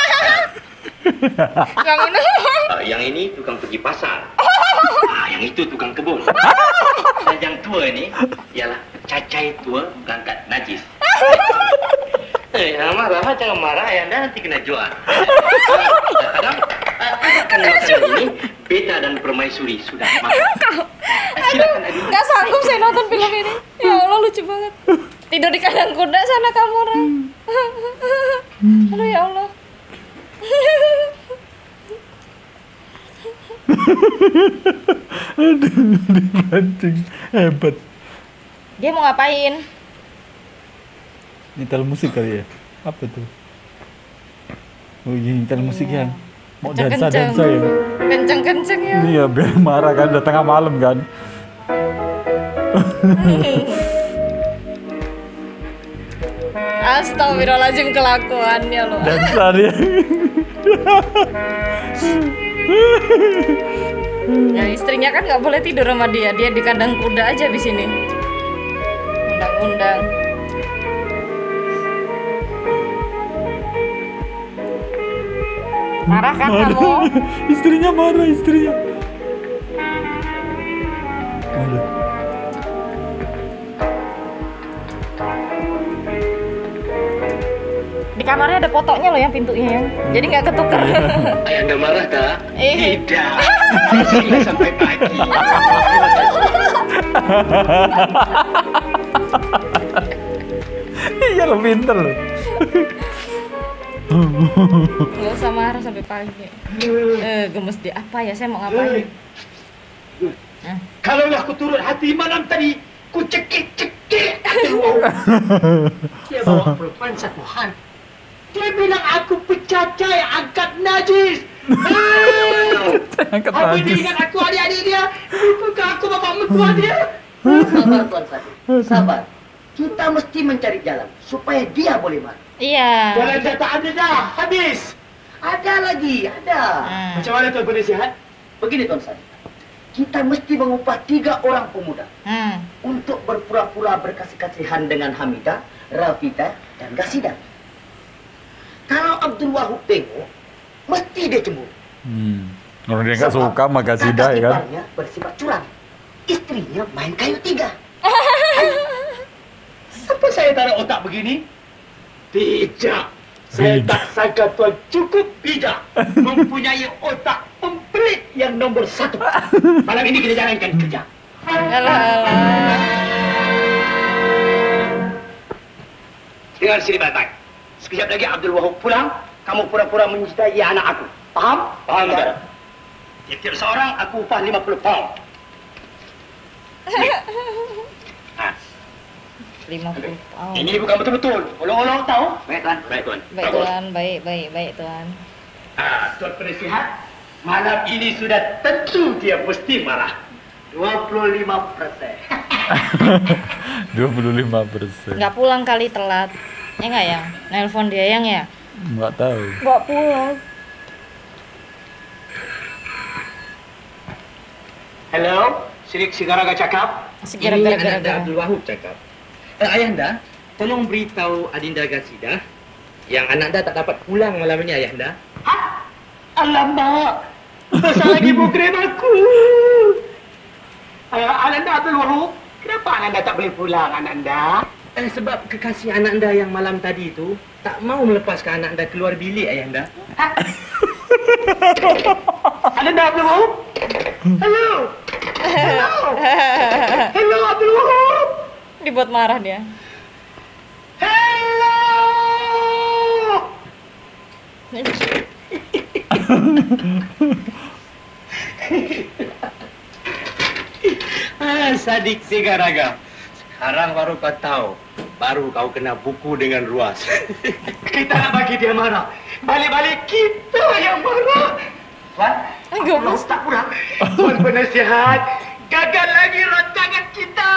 Yang mana? Uh, yang ini tukang pergi pasar. Ah, yang itu tukang kebun. Dan yang tua ini ialah cacai tua berangkat najis. Eh, yang marah. Marah, jangan marah, Ayahanda nanti kena jual. Sekarang, akan makanan ini, Beta dan Permaisuri sudah makan. Silakan Adinda. Nggak sanggup saya nonton film ini. Ya Allah, lucu banget. Tidur di kandang kuda sana kamu orang. Aduh ya Allah. Aduh, dipancing. Hebat. Dia mau ngapain? Nyetel musik kali ya? Apa tuh? Oh iya, nyetel musik Iya. yang mau Kenceng-kenceng. dansa-dansa ya? Kenceng-kenceng ya. Iya, biar marah kan, udah tengah malam kan. Astagfirullahaladzim kelakuannya loh. Dansa dia. Ya istrinya kan nggak boleh tidur sama dia. Dia di kandang kuda aja di sini. Undang-undang. Marah kan kamu? Istrinya marah, istrinya. Aduh. Di kamarnya ada potoknya loh yang pintunya yang. Jadi nggak ketuker. Ayahanda marah tak? Eh. Tidak. Sini sampai pagi. Iya lo pinter lo. Nggak usah marah sampai pagi. Eh, gemes dia apa ya? Saya mau ngapain? Nah. Kalau aku turut hati malam tadi, ku cekik-cekik. Dia bawa perempuan satu hal. Dia bilang aku pecacai, angkat najis. Angkat Apa najis. dia ingat aku adik-adik dia? Bukankah aku bapak mertua dia? Sabar Tuan Sadi, sabar. Kita mesti mencari jalan supaya dia boleh marah. Iya. Jalan dah tak ada dah, habis. Ada lagi, ada. Hmm. Macam mana Tuan Penasihat? Begini Tuan Sadi, kita mesti mengupah tiga orang pemuda Hmm. untuk berpura-pura berkasih-kasihan dengan Hamidah, Rafida, dan Gasidah. Kalau Abdul Wahab tengok, mesti dia cemburu. Hmm. Orang dia nggak Sebab suka sama Gasidah kakak ya kan? iparnya bersifat curang. Istrinya main kayu tiga. Apa saya taruh otak begini? Bijak. Saya Bijak. tak sangka Tuan cukup bijak. Mempunyai otak pemelit yang nombor satu. Malam ini kita jalankan kerja. Alah, alah. Dengar sini baik-baik. Sekejap lagi Abdul Wahab pulang, kamu pura-pura mencintai anak aku. Paham? Paham, Saudara. Tiap-tiap seorang aku upah lima puluh pound. Nah, lima puluh pound. ini bukan betul-betul. Olong-olong tahu? Baik Tuan. Baik, Tuan. Baik Tuan, baik, baik, baik Tuan. Ah, Tuan Penasihat, malam ini sudah tentu dia mesti marah. dua puluh lima persen. dua puluh lima persen. Nggak pulang kali telat. Ya nggak yang? Nelpon dia yang ya? Nggak tahu. Nggak pulang. Hello, Sirik Sigaraga cakap. Sigaraga, Ini gara-gara. Ananda Abdul Wahab cakap. Eh, Ayahanda, tolong beritahu Adinda Gasidah yang Ananda tak dapat pulang malam ini, Ayahanda. Alamak, besar lagi program aku. Uh, Ananda Abdul Wahab, kenapa Ananda tak boleh pulang, Ananda? Eh, sebab kekasih Ananda yang malam tadi itu tak mau melepaskan Ananda keluar bilik, Ayahanda. Ananda Abdul Wahab? Hello? Hello? Hello Abdul Wahab? Dibuat marah dia. Hello? Ah, Sadik Sigaraga. Sekarang baru kau tahu. Baru kau kena buku dengan ruas. Kita nak bagi dia marah. Balik-balik kita yang marah. Tuan, Gemes. Abdul tak pulang. Tuan Penasihat, gagal lagi rancangan kita.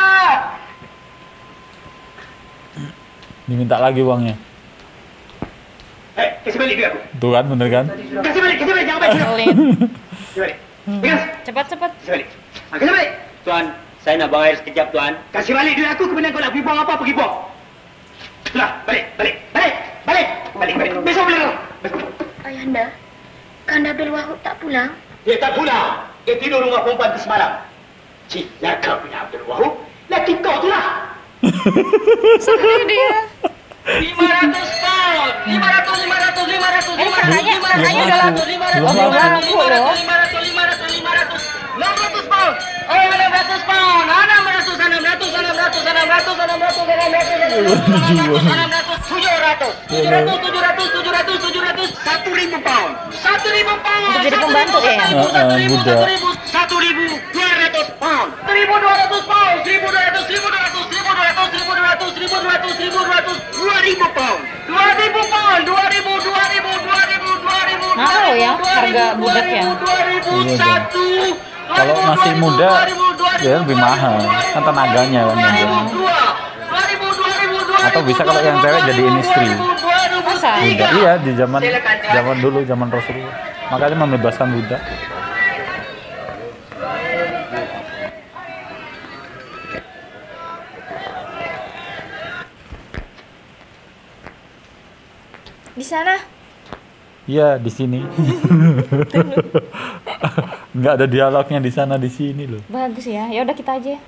Diminta lagi uangnya. Eh, kasih balik dia aku. Tuh kan, bener kan? Kasih balik, kasih balik, jangan balik. Pelit. Kasih balik. Ingat, Cepat, cepat. kasih balik. Ah, kasih balik. Tuan, saya nak buang air sekejap, Tuan. Kasih balik duit aku, kemudian kau nak pergi buang apa, pergi buang. Sudah, balik, balik, balik, balik, balik, balik. Besok boleh kau. Besok. Ayahanda, Kanda Abdul Wahab tak pulang? Dia tak pulang. Dia tidur rumah perempuan tu semalam. Cik, ya kau punya Abdul Wahab. Laki kau tu lah. Sedih dia. lima ratus pound. lima ratus, lima ratus, lima ratus, Eh, lima ratus, kakaknya, lima kakaknya ratus, udah laku. lima Belum ratus, laku. lima ratus, Belum laku, lima ratus, lima ratus, lima ratus, enam ratus pound. Oh, enam ratus pound. enam ratus, enam ratus, enam ratus, enam ratus, enam ratus, enam ratus, enam ratus, enam ratus, tujuh ratus, tujuh ratus, tujuh ratus, tujuh ratus, tujuh ratus, satu ribu pound. Satu ribu pound. Untuk jadi pembantu ya? Satu ribu, Buddha. satu ribu, satu ribu, dua ratus pound. Seribu dua ratus pound. Seribu dua ratus, seribu dua ratus, seribu dua ratus, seribu dua ratus, seribu dua ratus, seribu dua ratus, dua ribu pound. Dua ribu pound. Dua ribu, dua ribu, dua ribu, dua ribu. Mahal ya harga budak ya? Dua ribu Iya, satu. Kalau masih muda, ya lebih mahal. Kan tenaganya kan yang jadi. Atau bisa kalau yang cewek jadiin istri. Masa? Budak, iya di zaman zaman dulu, zaman Rasulullah. Makanya membebaskan budak. Di sana? Iya, di sini. Nggak ada dialognya di sana di sini loh. Bagus ya. Ya udah kita aja.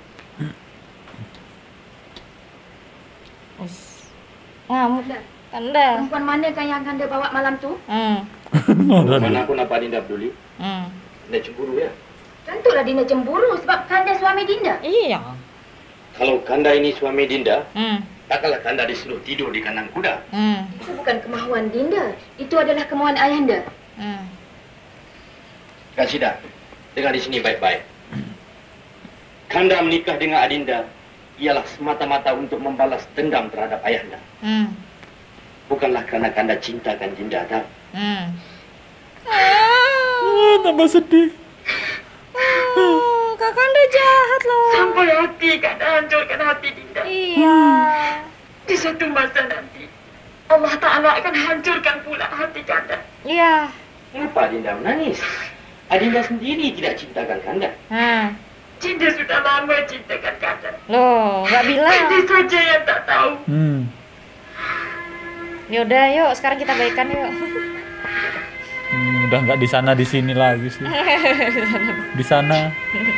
Us. Ngamuk. Kanda. Perempuan mana kan yang Kanda bawa malam tu? Hmm. Mana aku nampak Dinda peduli? Hmm. Dinda cemburu ya? Tentulah Dinda cemburu sebab Kanda suami Dinda. Iya. Kalau Kanda ini suami Dinda, Hmm. takkanlah Kanda disuruh tidur di kandang kuda. Hmm. Itu bukan kemahuan Dinda. Itu adalah kemauan Ayahanda. Hmm. Kak Sida, dengar di sini baik-baik. Kanda menikah dengan Adinda ialah semata-mata untuk membalas dendam terhadap ayahanda. Hmm. Bukanlah karena Kanda cintakan Dinda, tak? Hmm. Ah, tambah sedih. Oh, Kakanda jahat loh. Sampai hati Kanda hancurkan hati Dinda. Iya. Di suatu masa nanti, Allah Ta'ala akan hancurkan pula hati Kanda. Iya. Kenapa Adinda menangis? Adinda sendiri tidak cintakan Kanda. Nah. Dinda sudah lama cintakan Kanda. Loh, nggak bilang. Kanda saja yang tak tahu. Hmm. Yaudah, yuk sekarang kita baikan yuk. Hmm, udah nggak di sana di sini lagi sih. Di sana.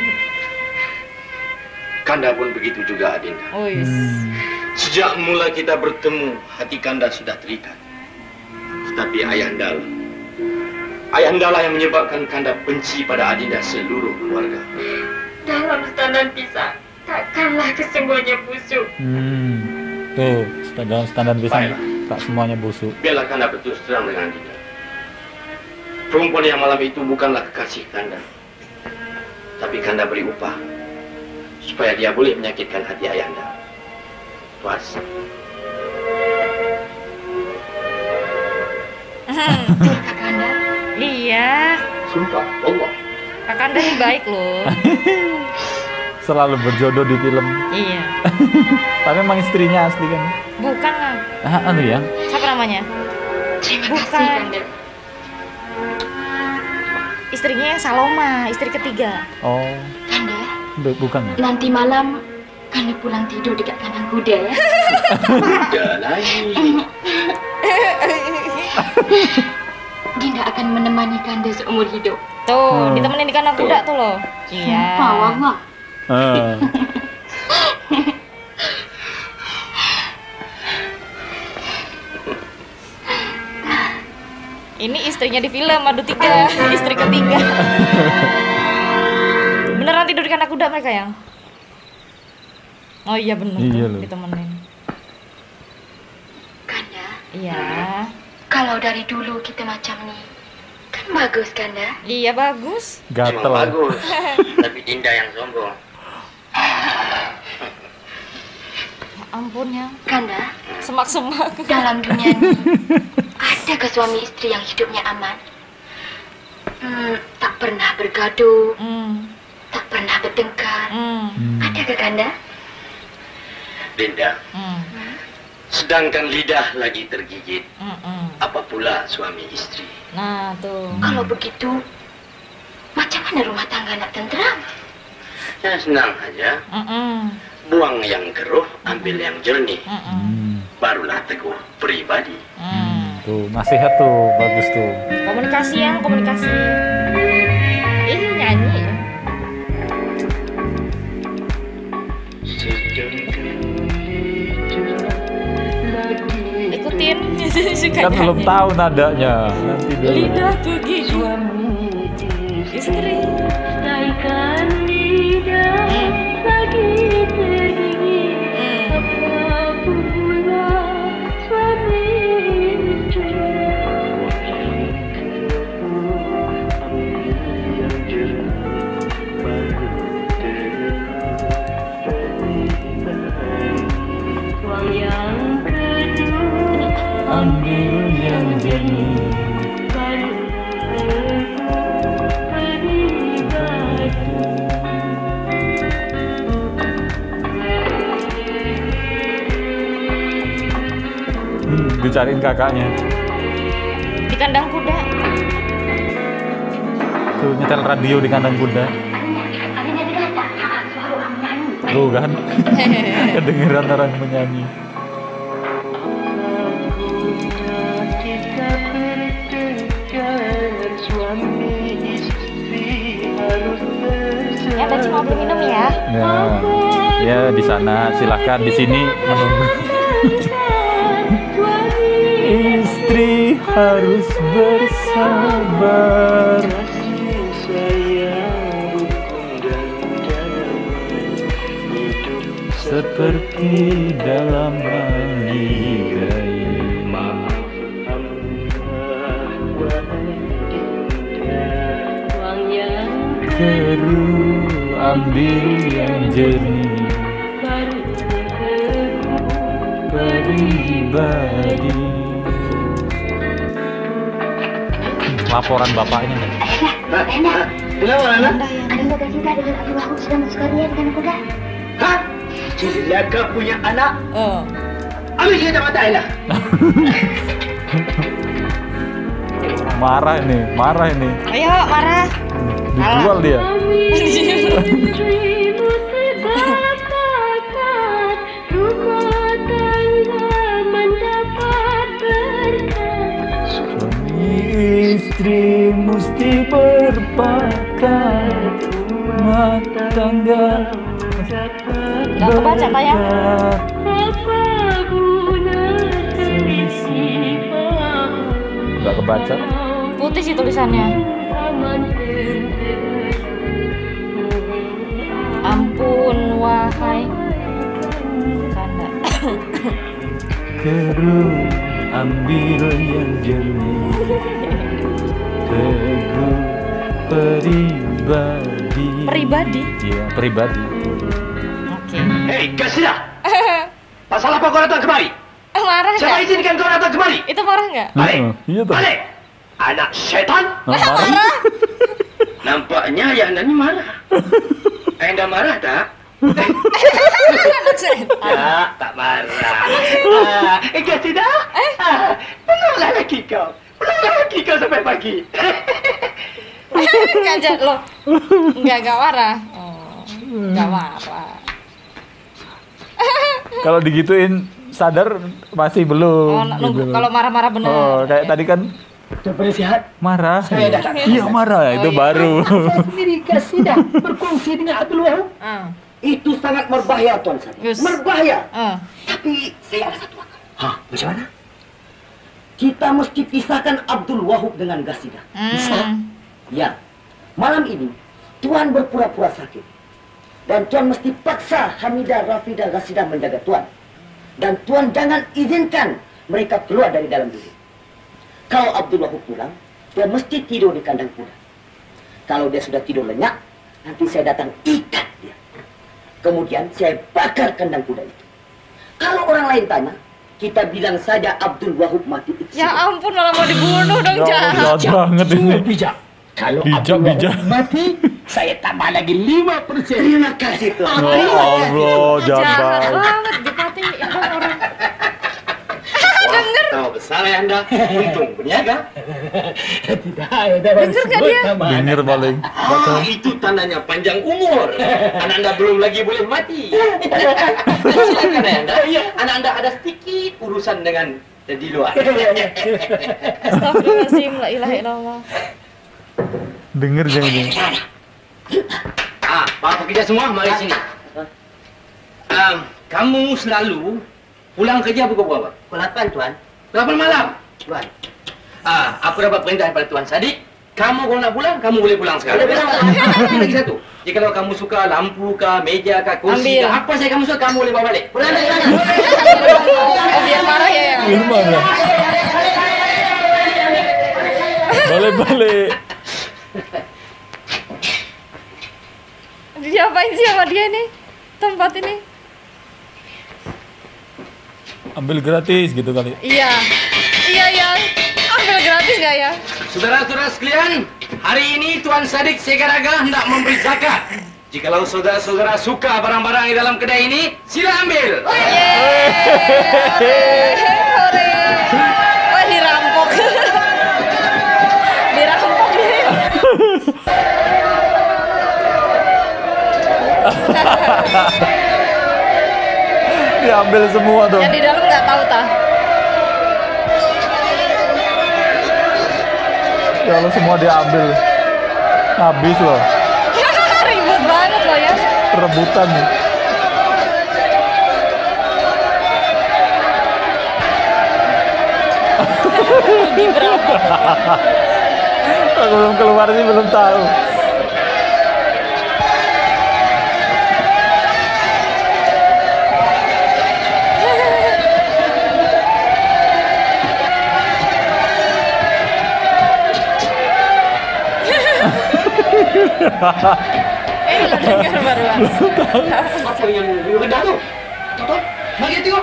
Kanda pun begitu juga Adinda. Uis. Hmm. Sejak mula kita bertemu, hati Kanda sudah terikat. Tetapi ayahanda lah. Ayahanda lah yang menyebabkan Kanda benci pada Adinda seluruh keluarga. Dalam standar pisang, takkanlah kesemuanya busuk. Hmm. Tuh, dalam standar pisang Baiklah. tak semuanya busuk. Biarlah Kanda berterus terang dengan Adinda. Perempuan yang malam itu bukanlah kekasih Kanda. Tapi Kanda beri upah supaya dia boleh menyakitkan hati ayahanda. Puas. Kakanda. Iya. Sumpah Allah. Kakanda ini baik loh. Selalu berjodoh di film. Iya. Tapi emang istrinya asli kan? Bukan lah. Ah, anu ya. Siapa namanya? Terima Bukan. kasih Kanda. Istrinya yang Saloma, istri ketiga. Oh, Kanda, bu- bukan ya? nanti malam Kanda pulang tidur dekat kandang kuda ya. Udah lagi. Dinda akan menemani Kanda seumur hidup. Tuh, Hmm. ditemenin di kandang kuda tuh loh. Iya. Sumpah, Wallah. Ah. Ini istrinya di film, aduh tiga, istri ketiga. Beneran tidur di kandang kuda mereka ya? Oh iya bener, Iya tuh, loh. ditemenin. Kanda, Iya, kalau dari dulu kita macam ni, kan bagus Kanda. iya bagus. Memang Gatel. bagus. Tapi Dinda yang sombong. Ya ampun ya, Kanda, semak-semak. dalam dunia ini, adakah suami istri yang hidupnya aman? Hmm, tak pernah bergaduh, Hmm, tak pernah bertengkar. hmm, Hmm. Adakah Kanda? Dinda, hmm, sedangkan lidah lagi tergigit, hmm, hmm. apa pula suami istri? Nah tuh. Kalau begitu, macam mana rumah tangga nak tenteram? Ya senang aja. Hmm, hmm, Buang yang keruh, ambil yang jernih. hmm, hmm, Hmm. Barulah teguh pribadi. hmm. Tuh, nasihat tuh, bagus tuh. Komunikasi yang komunikasi. Ih nyanyi. Sedangkan lidah lagi Kan belum tahu nadanya. Nanti dulu. Lidah tuh gigi. Istri. Bagaikan lidah lagi terdingin. Apa pula suami istri. Tuang yang kedua Ambil yang jernih. Hmm, dicariin kakaknya. Di kandang kuda. Tuh nyetel radio di kandang kuda. Tuh kan. Kedengeran orang menyanyi. Ya, Baci mau beli minum ya? Ya, ya di sana silakan, di sini menunggu. Istri harus bersabar. Seperti dalam aligai. Keruh ambil yang jernih. Pribadi. Laporan bapaknya. Kenapa, Nana? Anda Gasida dengan Abdul Wahab sudah masuk karya di kandang kuda. Hah? Jaga punya anak? Oh. Ambil kacamata Ella. Marah ini, marah ini. Ayo, marah. Dijual dia. Suami istri mesti berpakat, rumah tangga Gak kebaca tayang. Gak kebaca. Putih sih tulisannya. Ampun wahai kanda. Keruh ambil yang jernih. Teguh pribadi. Pribadi? Iya, pribadi. Oke. Hei, Gasida! Pasal apa kau datang kemari? Marah nggak? Siapa izinkan kau datang kemari? Itu marah nggak? Balik! Heeh, iya tuh. Balik! Anak setan! Nah, marah. Nampaknya ya Anda ini marah. Anda marah tak? Ya, tak marah. Ah, eh, Gasida? Ah, belumlah lagi kau. Belumlah lagi kau sampai pagi. Nggak aja loh. Nggak nggak marah. Oh, nggak marah. Kalau digituin sadar masih belum. Oh, nunggu gitu. kalau marah-marah bener. Oh, kayak tadi kan Coba sehat. marah. Saya datang. Iya marah, itu Oh, iya. baru. Saya sendiri Gasida berkongsi dengan Abdul Wahab. Ah, Itu sangat berbahaya, Tuan Sadi. Yes. Berbahaya. ah. Tapi saya ada satu akal. Hah, bagaimana? Kita mesti pisahkan Abdul Wahab dengan Gasida. Bisa? Hmm. Ya. Malam ini, Tuan berpura-pura sakit. Dan Tuan mesti paksa Hamidah, Rafidah, Gasida menjaga Tuan. Dan Tuan jangan izinkan mereka keluar dari dalam dulu. Kalau Abdul Wahab pulang, Tuan mesti tidur di kandang kuda. Kalau dia sudah tidur lenyap, nanti saya datang ikat dia. Kemudian saya bakar kandang kuda itu. Kalau orang lain tanya, kita bilang saja Abdul Wahab mati. Ya ampun, malah mau dibunuh dong, Ya, jahat. jahat banget ini. Bijak. Kalau Bijak, Abdul Wahab bijak. mati, saya tambah lagi lima persen. Terima kasih, Tuan. Ya Allah, Jahat jabat. banget dipatiin dong orang. Tahu besar ya Anda. Untung berniaga. Tidak, ada Dengar nggak dia? Denger paling. Ah, itu tandanya panjang umur. Anak Anda belum lagi boleh mati. Silakan ya Anda. Anak Anda ada sedikit urusan dengan di luar. Astagfirullahaladzim, la ilaha illallah. Denger jangan. Ah, Bapak kita semua mari sini. Um, kamu selalu pulang kerja pukul berapa? Pukul delapan, Tuan. delapan malam. Tuan. Ah, aku dapat perintah daripada Tuan Sadik. Kamu kalau nak pulang, kamu boleh pulang sekarang. Tapi lagi satu. Jika kalau kamu suka lampu kah, meja kah, kursi kah, apa saja kamu suka, kamu boleh bawa balik. Pulang balik. Biar marah ya. Biar marah. Balik-balik. Diapain sih sama dia nih? Tempat ini. Ambil gratis gitu kali. Iya. Iya, iya. Ambil gratis nggak ya? Saudara-saudara sekalian, hari ini Tuan Sadik Segaraga hendak memberi zakat. Jikalau saudara-saudara suka barang-barang di dalam kedai ini, sila ambil. Hore. Wah, dirampok. Dirampok dia. Diambil semua tuh. Yang di dalam nggak tahu tah. Kalau semua diambil, habis loh. Ribut banget loh ya. Rebutan nih. Di berapa? Aku belum keluar sih, belum tahu. Eh, lo dengar baruan. Apa yang rendah tu? Tonton, mari tengok.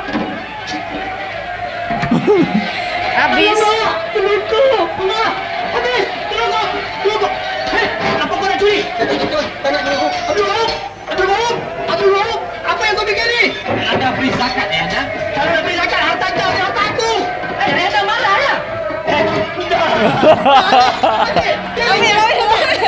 Habis. Pelukku, peluk. Habis, pelukku, pelukku. Hei, apa kau nak curi? Tak nak pelukku. Abdul Wahab, Abdul Wahab, Abdul Wahab. Apa yang kau fikir ni? Anda beri zakat ya, Anda? Kalau nak beri zakat, harta kau, harta aku. Eh, Rena marah ya? Eh, dah. Ambil, ambil.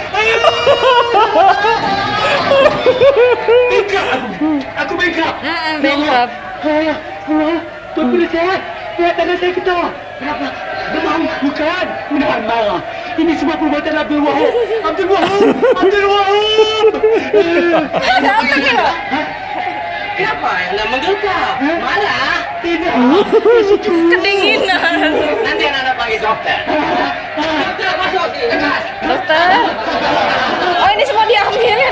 Bankrupt aku. Aku bankrupt. Hmm, bankrupt. Allah, Allah. Tuan boleh sehat. Lihat tangan saya ketawa. Kenapa? Demam. Bukan. Menahan marah. Ini semua perbuatan Abdul Wahab. Abdul Wahab. Abdul Wahab. Ada apa ni lo? Kenapa Anda menggeltar? Marah? Tidak. Kedinginan. Nanti Anda panggil dokter. Dokter, masuk sini. Lekas. Dokter. Oh, ini semua diambil ya.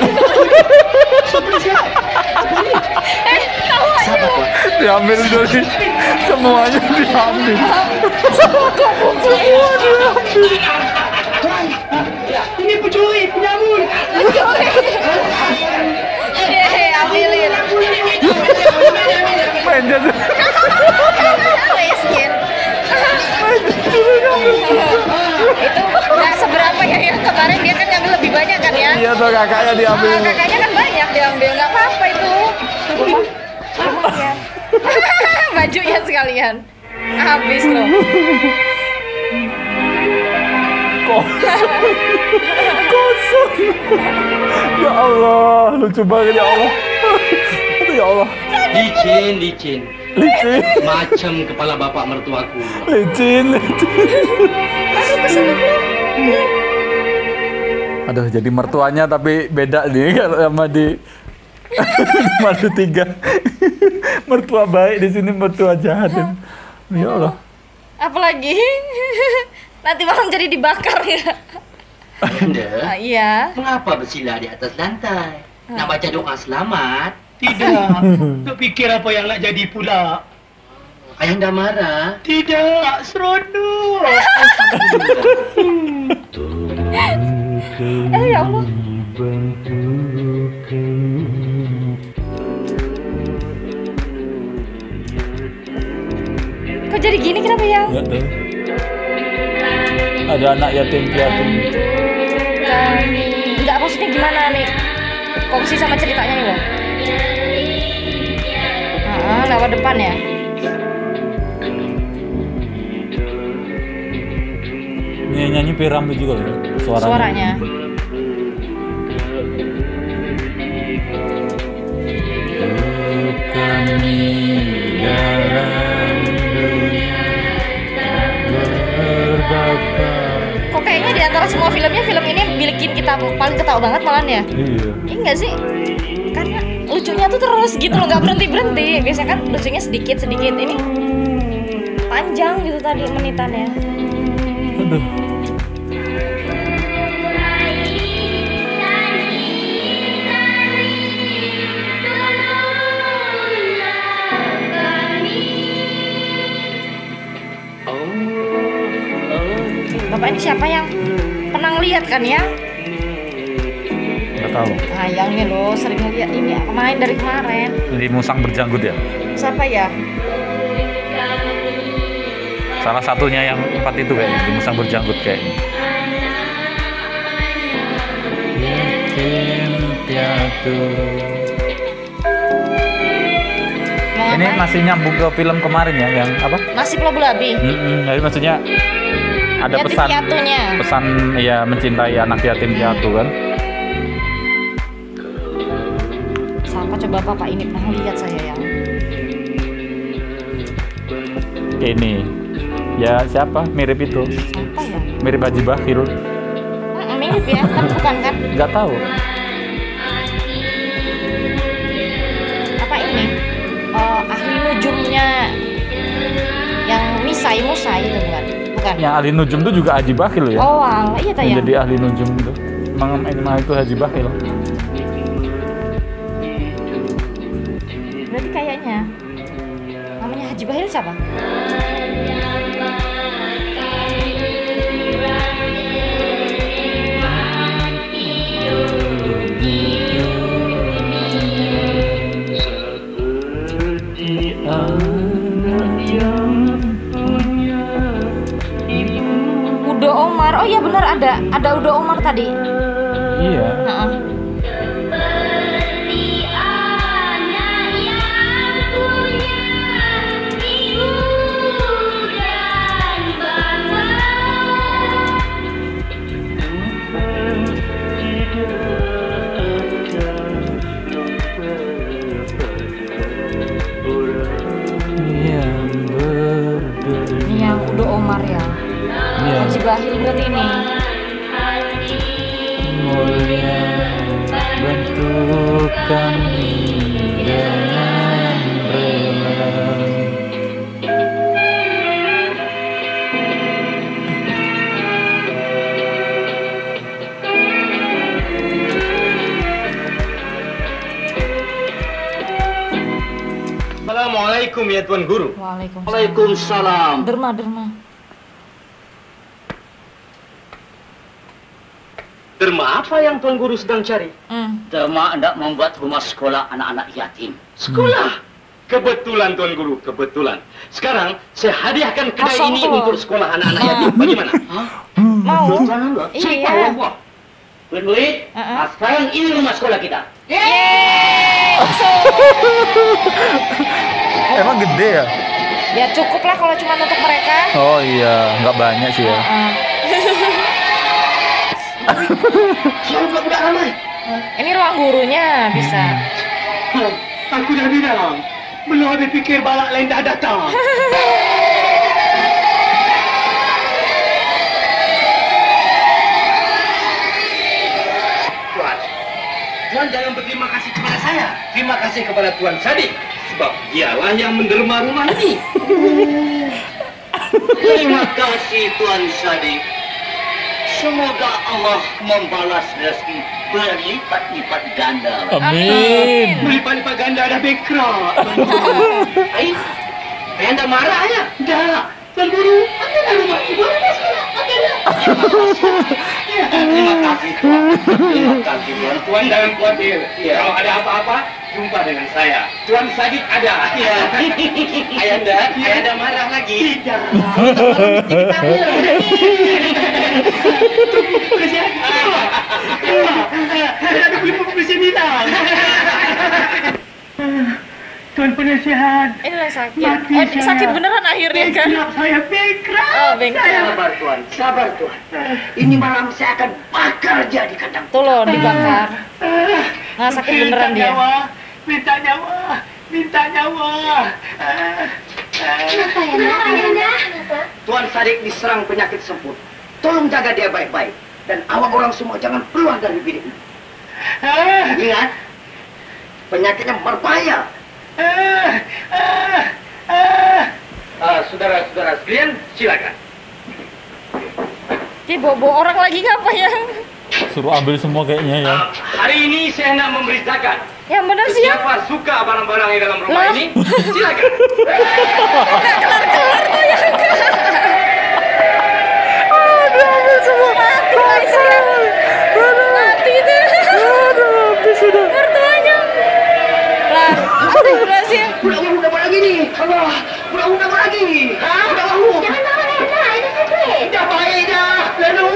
Eh, tahu aja lo. Diambil dari semuanya diambil. Semua diambil. Ini pencuri, penyamun. Pencuri. Eh, ambilin. Main jadi. Miskin. Itu nggak seberapa ya, yang kemarin dia kan ngambil lebih banyak kan ya? Iya tuh, kakaknya diambil. Ah, kakaknya kan banyak diambil, nggak apa-apa itu. Lumayan. Bajunya sekalian. Habis loh. Kosong. Kosong. Ya Allah, lucu banget ya Allah. Aduh ya Allah. Licin, licin. Licin. Macam kepala bapak mertuaku. Licin, licin. Aduh, jadi mertuanya tapi beda nih kalau sama di Madu tiga. Mertua baik di sini, mertua jahat. Ya Allah. Apalagi nanti malam jadi dibakar ya. Anda, Ah, iya. mengapa bersila di atas lantai? Nak baca doa selamat? Tidak. Tak fikir apa yang nak jadi pula. Ayah dah marah? Tidak, seronok. Eh, ya Allah. Kok jadi gini, kenapa ya? Enggak tahu. Ada anak yatim piatu. Kami nggak, maksudnya gimana nih? Kongsi sama ceritanya nih, Bang. Ah, lewat depan ya. Ini nyanyi Pirambu juga loh suaranya. Suaranya. Kami dalam dunia berbapa. Kok kayaknya di antara semua filmnya, film ini bikin kita paling ketawa banget malahan ya? Iya. Iya nggak sih? Karena lucunya tuh terus gitu loh, nggak berhenti berhenti. Biasanya kan lucunya sedikit sedikit, ini panjang gitu tadi menitannya. Aduh. Bapak ini siapa yang pernah lihat kan ya? Nggak tahu. Nah, yang ini loh sering lihat ini pemain dari kemarin. Di Musang Berjanggut ya? Siapa ya? Salah satunya yang empat itu kayaknya, di Musang Berjanggut kayaknya. Yakin piatu. Ini masih nyambung ke film kemarin ya, yang apa? Nasib Labu Labi. Mm-mm, jadi maksudnya ada Yatim pesan, piatunya. pesan ya mencintai anak yatim piatu kan? Siapa coba Bapak ini pernah lihat saya ya? Ini ya siapa? Mirip itu. Siapa ya? Mirip Haji Bakhil. Hmm, mirip ya, kan bukan kan? Nggak tahu. Apa ini? Oh, ahli nujumnya yang Misai Musai itu bukan? Bukan. Yang ahli nujum itu juga Haji Bakhil ya? Oh, alah, iya Yang tayang. jadi ahli nujum itu. Memang ini mah itu Haji Bakhil. Berarti kayaknya namanya Haji Bakhil siapa? Udo Omar. Oh iya benar ada. Ada Udo Omar tadi. Iya. Heeh. Ini yang Udo Omar ya. Iya. Haji Bakhil berarti ini. Mulia bentuk kami dengan rela. Assalamualaikum ya Tuan Guru. Waalaikumsalam. Waalaikumsalam. Derma, derma. Derma apa yang Tuan Guru sedang cari? Hmm. Derma hendak membuat rumah sekolah anak-anak yatim. Sekolah. Kebetulan Tuan Guru, kebetulan. Sekarang saya hadiahkan kedai Kosong ini tuh. untuk sekolah anak-anak yatim. Bagaimana? Mau? Iya. Duit-duit. Uh-uh. Nah, sekarang ini rumah sekolah kita. Emang gede ya? Ya cukup lah kalau cuma untuk mereka. Oh iya, nggak banyak sih ya. Heeh. Siapa udah ramai? Ini ruang gurunya bisa. Aku dah bilang, belum habis fikir balak lain dah datang. Tuan, Tuan jangan berterima kasih kepada saya. Terima kasih kepada Tuan Sadik. Sebab dialah yang menderma rumah ini. Terima kasih Tuan Sadik. Semoga Allah membalas rezeki berlipat-lipat ganda. Amin. Berlipat-lipat ganda dah bekrah. Aih, anda marah ya? Dah, Tuan Guru, ada dah rumah ibu ada sekolah. Ada dah. Terima kasih Tuan. Terima kasih Tuan. Tuan jangan khawatir. Ya. Kalau ada apa-apa, jumpa dengan saya. Tuan Sadik ada. Ya. Ayanda, Ayanda marah lagi. Tidak. Ada kulit pembersih bilang. Tuan penasihat. Ini lah sakit. Mati Oh, saya. sakit beneran akhirnya kan? Kenapa saya bengkrak? Oh, bengkrak. Sabar Tuan, sabar Tuan. Ini malam saya akan bakar dia di kandang. Tuh loh dibakar. Nah, sakit beneran minta dia. Nyawa, minta nyawa, minta nyawa. Kenapa ya, Nak? Ayanda? Tuan Sadik diserang penyakit semput. Tolong jaga dia baik-baik. Dan awak orang semua jangan keluar dari bilik ini. Ingat, penyakitnya berbahaya. Uh, saudara-saudara sekalian, silakan. Dia bawa-bawa orang lagi ngapa ya? Suruh ambil semua kayaknya ya. Uh, hari ini saya hendak memberi zakat. Yang benar sih ya. Siapa suka barang-barang yang dalam rumah Lah. ini, silakan. Nggak kelar-kelar tuh ya. Aduh, ambil semua. Mati lagi saya. Mati deh. Aduh, habis sudah. Mertuanya. Lah, astagfirullahaladzim. Budak-budak apa lagi nih? Allah, budak-budak apa lagi? Hah? Budak-budak. Jangan marah, Nana. Itu sakit. Dah baik dah. Lalu.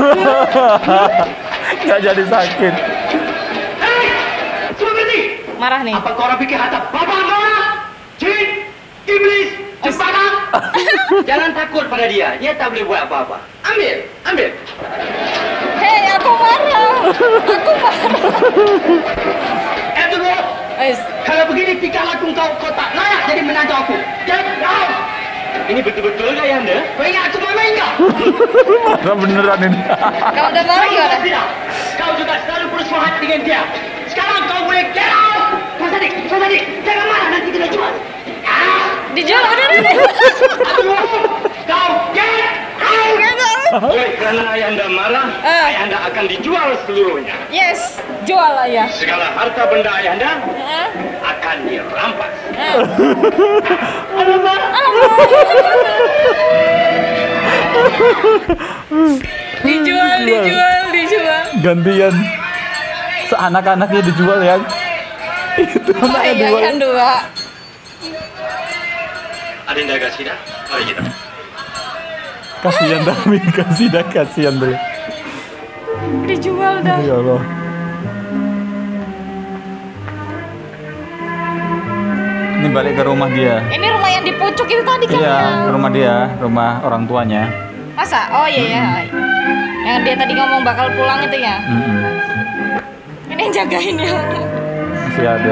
Nggak jadi sakit. Hei, semua berhenti. Marah nih. Apa kau orang pikir harta bapak kau? Jin, iblis, cempaka. Jangan takut pada dia. Dia tak boleh buat apa-apa. Ambil, ambil. Hei, aku marah. Aku marah. Eh, tunggu. Ais. Kalau begini tingkah laku kau, kau tak layak jadi menantu aku. Jangan kau. Ini betul-betul gak ya anda? Kau ingat aku main kau? Marah beneran ini. Kalau udah marah gimana? Tidak. Kau juga selalu bersuara dengan dia. Sekarang kau boleh get out. Mas Adik, Mas Adik, jangan marah nanti kita jual. Ah, Dijual beneran nih. kau get out. Oleh kerana ayah anda marah, Ah. ayah anda akan dijual seluruhnya. Yes, jual lah ya. Segala harta benda ayah anda Heeh. akan dirampas. Dijual, dijual, dijual. Gantian. Seanak-anaknya dijual ya. Itu Oh anaknya iya, dua. yang dua. Adinda Gasida, mari kita. Kasihan Dami, kasihan kasihan dulu. Dijual dah. Ya Allah. Ini balik ke rumah dia. Ini rumah yang di pucuk itu tadi kan Iya, ya? ke rumah dia, rumah orang tuanya. Masa? Oh iya ya. Yang dia tadi ngomong bakal pulang itu ya? Mm-mm. Ini yang jagain ya. Masih ada.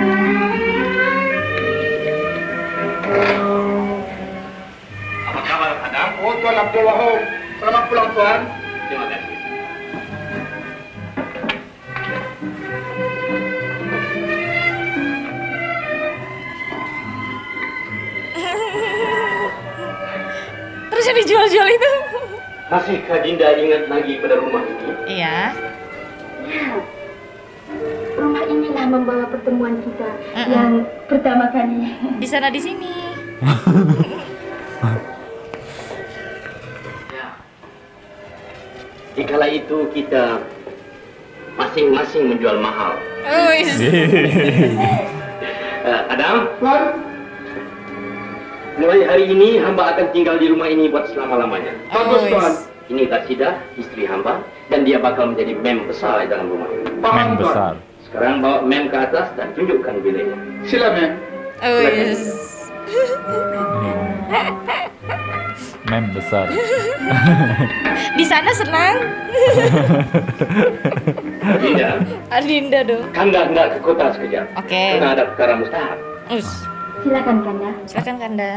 Apa kabar Adam? Oh, Tuan Abdul Wahab. Selamat pulang, Tuan. Terima kasih. Terus yang dijual-jual itu? Masihkah Dinda ingat lagi pada rumah ini? Iya. Ya. Rumah inilah membawa pertemuan kita Mm-mm. yang pertama kali. Di sana di sini. Ya. Dikala itu kita masing-masing menjual mahal. Wih. Uh, Adam, Tuan, mulai hari ini hamba akan tinggal di rumah ini buat selama-lamanya. bagus, Tuan. Ini Tarsida, istri hamba, dan dia bakal menjadi mem besar di dalam rumah ini. Paham, Mem Tuan. besar. Sekarang bawa mem ke atas dan tunjukkan biliknya. Sila, Mem. Wih. Mem besar. Di sana senang. Dinda, Adinda dong. Kanda hendak ke kota sekejap. Oke. Karena ada perkara mustahab. Us. Silakan Kanda. Silakan Kanda.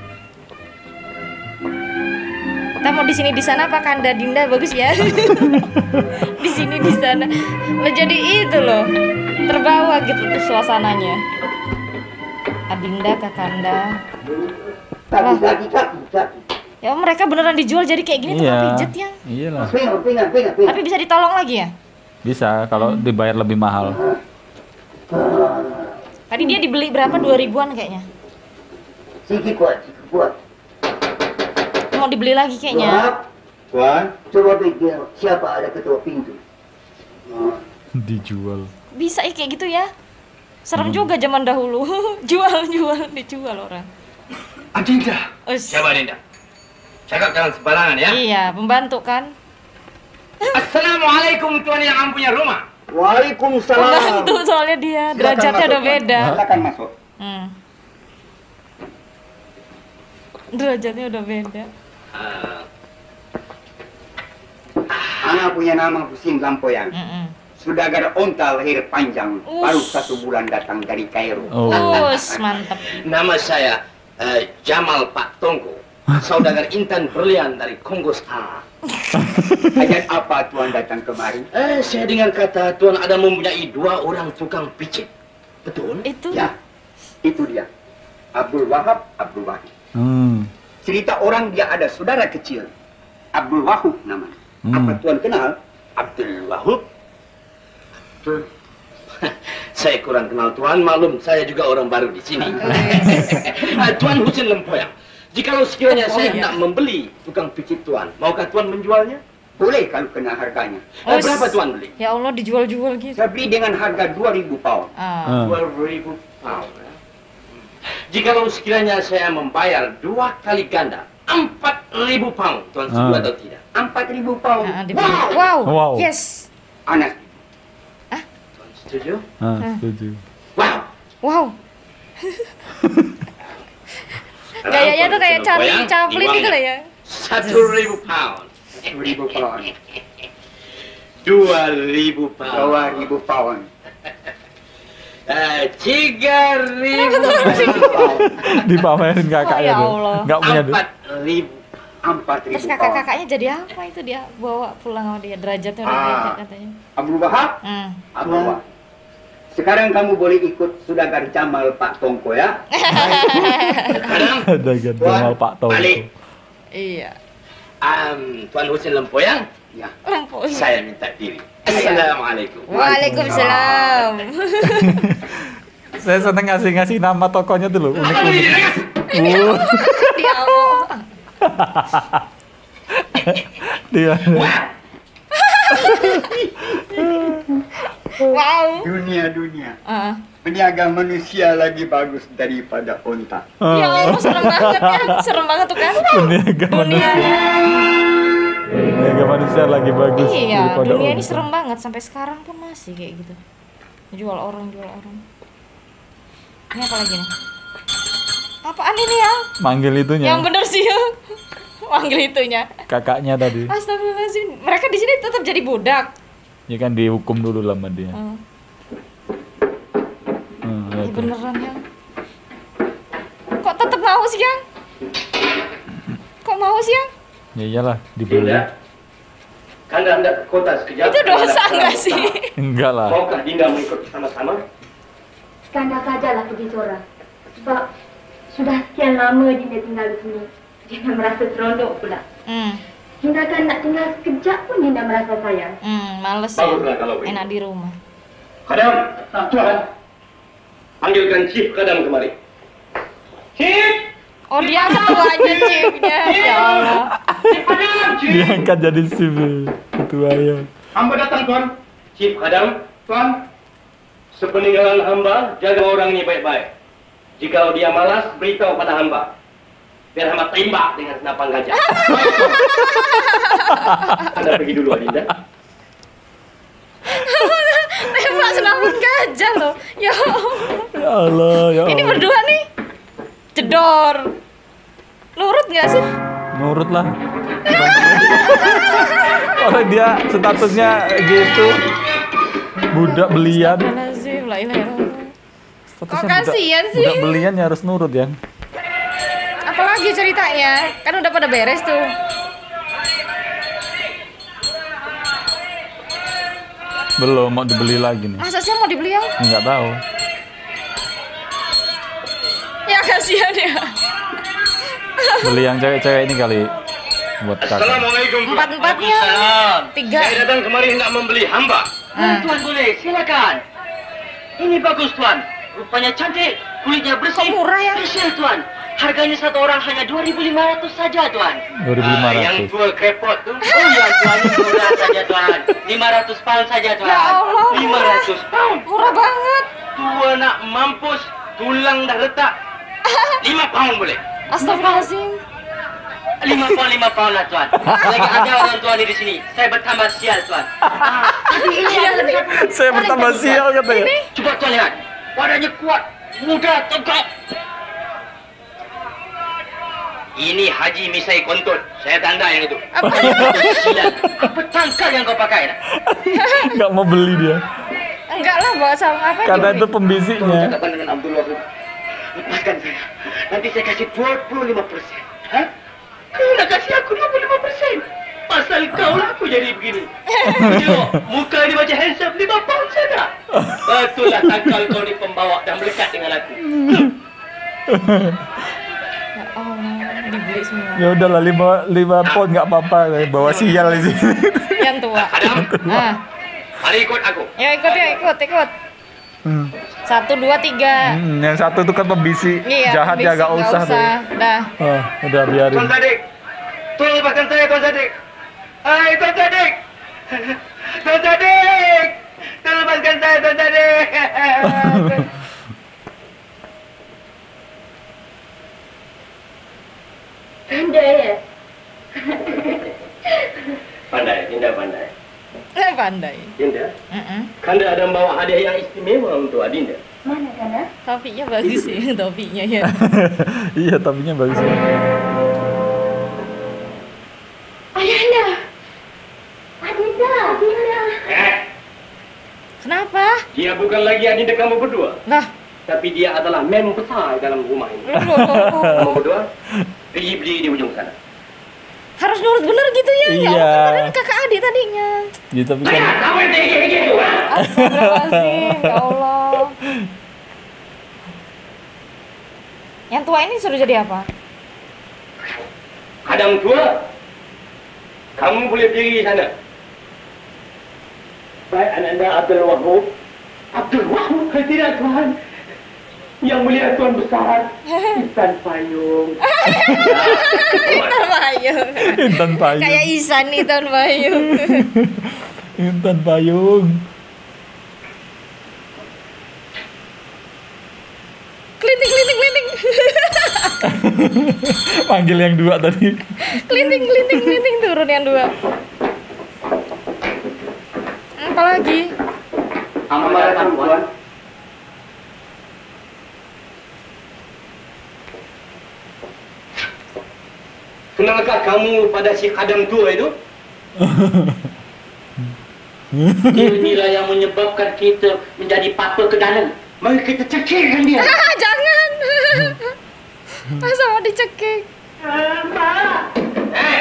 Kita mau di sini di sana apa Kanda Dinda bagus ya? Di sini di sana. Lo jadi itu loh. Terbawa gitu tuh suasananya. Adinda ke Kanda. Kaki, kaki, kaki, kaki. Ya mereka beneran dijual jadi kayak gini tukang Iya. pijet ya. Iyalah. Pengat, pengat, pengat, pengat. Tapi bisa ditolong lagi ya? Bisa kalau dibayar lebih mahal. Tadi dia dibeli berapa? dua ribuan kayaknya. Sikit kuat, sikit kuat. Mau dibeli lagi kayaknya. Wahab, Tuan, coba pikir siapa ada ketua pintu. Dijual. Bisa ya kayak gitu ya. Serem juga zaman dahulu. Jual, jual, dijual orang. Adinda. Us. Siapa Dinda? Cakap jangan sembarangan ya. Iya, pembantu kan. Assalamualaikum tuan yang ampunya rumah. Waalaikumsalam. Pembantu soalnya dia Silakan derajatnya masuk, udah Tuan. beda. Silakan masuk. Hmm. Derajatnya udah beda. Uh, Anak punya nama Husin Lampoyan. Mm-mm. Sudah ada onta lahir panjang. Baru Ush. satu bulan datang dari Kairo. Oh. Us, mantep. nama saya uh, Jamal Pak Tongko. Saudagar intan berlian dari Kongo Star. Ajat apa Tuan datang kemari? Eh, saya dengar kata tuan ada mempunyai dua orang tukang pijit. Betul? Itu Ya, itu dia. Abdul Wahab, Abdul Wahid. Hmm. Cerita orang dia ada saudara kecil, Abdul Wahab namanya. Hmm. Apa tuan kenal Abdul Wahab? Saya kurang kenal Tuan, maklum saya juga orang baru di sini. Tuan Husin Lempoyang, jikalau sekiranya Oh, saya iya. nak membeli tukang pijit Tuan, maukah Tuan menjualnya? Boleh kalau kena harganya. Eh, berapa Tuan beli? Ya Allah, dijual-jual gitu. Saya beli dengan harga dua ribu pound. Ah. Dua ribu pound. ya. Jikalau sekiranya saya membayar dua kali ganda, empat ribu pound, Tuan setuju Ah. atau tidak? Empat ribu pound. Ah, dibeli. Wow! Wow. Wow. Yes. Anak. Tuan setuju? Ah, setuju. Wow. Wow. Gayanya tuh kayak Charlie Chaplin gitu lah ya. Satu ribu pound. Dua ribu pound. Dua ribu pound. Dua ribu pound. Eh, tiga ribu pound. Dipamerin kakaknya Oh, ya tuh. Allah. Nggak punya duit. Empat ribu. Empat ribu Terus pound. kakak-kakaknya jadi apa itu dia bawa pulang sama dia, derajatnya udah Ah. beda katanya. Abdul Wahab. Hmm. Abdul Wahab. Sekarang kamu boleh ikut Sudagar Jamal Pak Tongko ya. Kadang, Ada kan Jamal Pak Tongko. balik. Iya. Um, Tuan Husin Lempoyang, Ya. Lempoy. saya minta diri. Assalamualaikum. Waalaikumsalam. Saya seneng ngasih-ngasih nama tokonya tuh loh, unik-unik. Uh, Dia mau. dia. Wow. Dunia-dunia. Ah. Peniaga manusia lagi bagus daripada onta. Ya Allah, serem banget ya. Serem banget tuh kan. Peniaga manusia. Peniaga manusia lagi bagus Iya, daripada dunia ini unta. serem banget sampai sekarang pun masih kayak gitu. Jual orang, jual orang. Ini apa lagi nih? Apaan ini ya? Manggil itunya, Yang bener sih ya. Manggil itunya. kakaknya tadi. Astagfirullahaladzim. Mereka di sini tetap jadi budak. Ya kan dihukum dulu lah sama dia. Oh, Hmm, ya lihat tuh. beneran ya. Kok tetap mau sih ya? Kok mau sih ya? Ya iyalah, dibeli. Dinda, Kanda hendak ke kota sekejap. Itu dosa Hendak nggak bersama. sih? Enggak lah. Maukah Dinda mengikut sama-sama? Skanda sajalah pergi seorang. Sebab sudah sekian lama Dinda tinggal di sini. Dinda merasa seronok pula. Hmm, Dinda kan nak tinggal sekejap pun Dinda merasa sayang. hmm, males ya. Baguslah kalau begitu. Enak di rumah. Kadam, Tuhan. Panggilkan Chief Kadam kemari. Chief! Oh, dia ketuanya chiefnya. Ya Allah. Diangkat jadi sipil ketuanya. Hamba datang, Tuan. Chief Kadam, Tuan, sepeninggalan hamba, jaga orang ini baik-baik. Jika dia malas, beritahu pada hamba. Biar hamba tembak dengan senapan gajah. Anda pergi dulu, Adinda. Tembak senapan gajah loh. Ya Allah. Ya Allah, ya Ini Allah. berdua nih. Jedor. Nurut nggak sih? Nurut lah. Orang dia statusnya gitu. Budak belian. Astagfirullahaladzim, la ilaha illallah. Statusnya Kok kasihan sih? Budak belian ya harus nurut ya. Apalagi ceritanya? Kan udah pada beres tuh. Belum mau dibeli lagi nih. Masa sih mau dibeli ya? Enggak tahu. Ya kasihan ya. Beli yang cewek-cewek ini kali buat kakak. Assalamualaikum. Empat-empatnya. Tiga. Saya datang kemari hendak membeli hamba. Ah. Tuan boleh, silakan. Ini bagus Tuan. Rupanya cantik, kulitnya bersih. Kok murah ya? Spesial Tuan. Harganya satu orang hanya dua ribu lima ratus saja Tuan. dua ribu lima Ah, yang ratus. tua krepot tu. Oh ya Tuan, ini murah saja Tuan. lima ratus pound saja Tuan. Ya Allah. lima ratus pound. Murah banget. Tua nak mampus, tulang dah retak. lima pound boleh. Astagfirullahaladzim. lima pound, lima pound lah Tuan. Lagi ada orang tua ni di sini. Saya bertambah sial Tuan. Ah, tapi ini ada satu. Saya bertambah sial katanya. Coba Tuan lihat. Badannya kuat, muda, tegak. Ini Haji Misai Kontut. Saya tanda yang itu. Apa? Sial. Apa tangkal yang kau pakai? Nak? Enggak mau beli dia. Enggak lah, bawa sama apa? Karena itu Tolong pembisiknya. cakapkan dengan Abdul Wahab. Lepaskan saya. Nanti saya kasih dua puluh lima persen. Hah? Kau nak kasih aku dua puluh lima persen? Pasal kau lah aku jadi begini. Tengok, muka dia macam handsome, lima pound saja. Betullah tangkal kau ni pembawa dan melekat dengan aku. Ya Allah. Ya udahlah lima lima pound nggak apa-apa, bawa sial di sini. Yang tua. Adam, Ah, mari ikut aku. ya ikut ya ikut ikut. Hmm. Satu dua tiga. Hmm, yang satu tuh kan pembisi Iya, jahat ya, pembisi, gak nggak usah, tuh. Dah. Oh, udah biarin. Tuan Sadik, tolong lepaskan saya, Tuan Sadik. Hai, Tuan Sadik. Tuan Sadik, tolong lepaskan saya, Tuan Sadik. Pandai ya? Pandai, Dinda pandai. Eh, pandai. Dinda, Mm-mm. Kanda ada membawa hadiah yang istimewa untuk Adinda. Mana Kanda? Topinya bagus sih, topinya ya. Iya, topinya bagus. Adinda! Adinda! Adinda! Eh, Kenapa? dia bukan lagi Adinda kamu berdua, Lah, tapi dia adalah mem besar dalam rumah ini. loh. Kamu berdua, pergi beli di ujung sana. Harus nurut bener gitu ya. Ya Iya. Allah, padahal kakak adik tadinya. Ya, tapi kan Kamu yang tinggi begitu, ha? Astagfirullahaladzim, ya Allah. Yang tua ini suruh jadi apa? Adam tua, kamu boleh pergi sana. Baik, Ananda Abdul Wahab. Abdul Wahab? Tidak, Tuhan. Yang mulia Tuan besar, Intan Payung. Intan Payung. Intan Payung. Kayak Isan Intan Payung. Intan Payung. Kelinting, kelinting, kelinting. Panggil yang dua tadi. Kelinting, kelinting, kelinting. Turun yang dua. Apa lagi? Amanah Tuan. Kenalkah kamu pada si Adam tua itu? Inilah yang menyebabkan kita menjadi papa ke dalam. Mari kita cekikkan dia. Ah, jangan. Masa mau dicekik? Mak. Eh.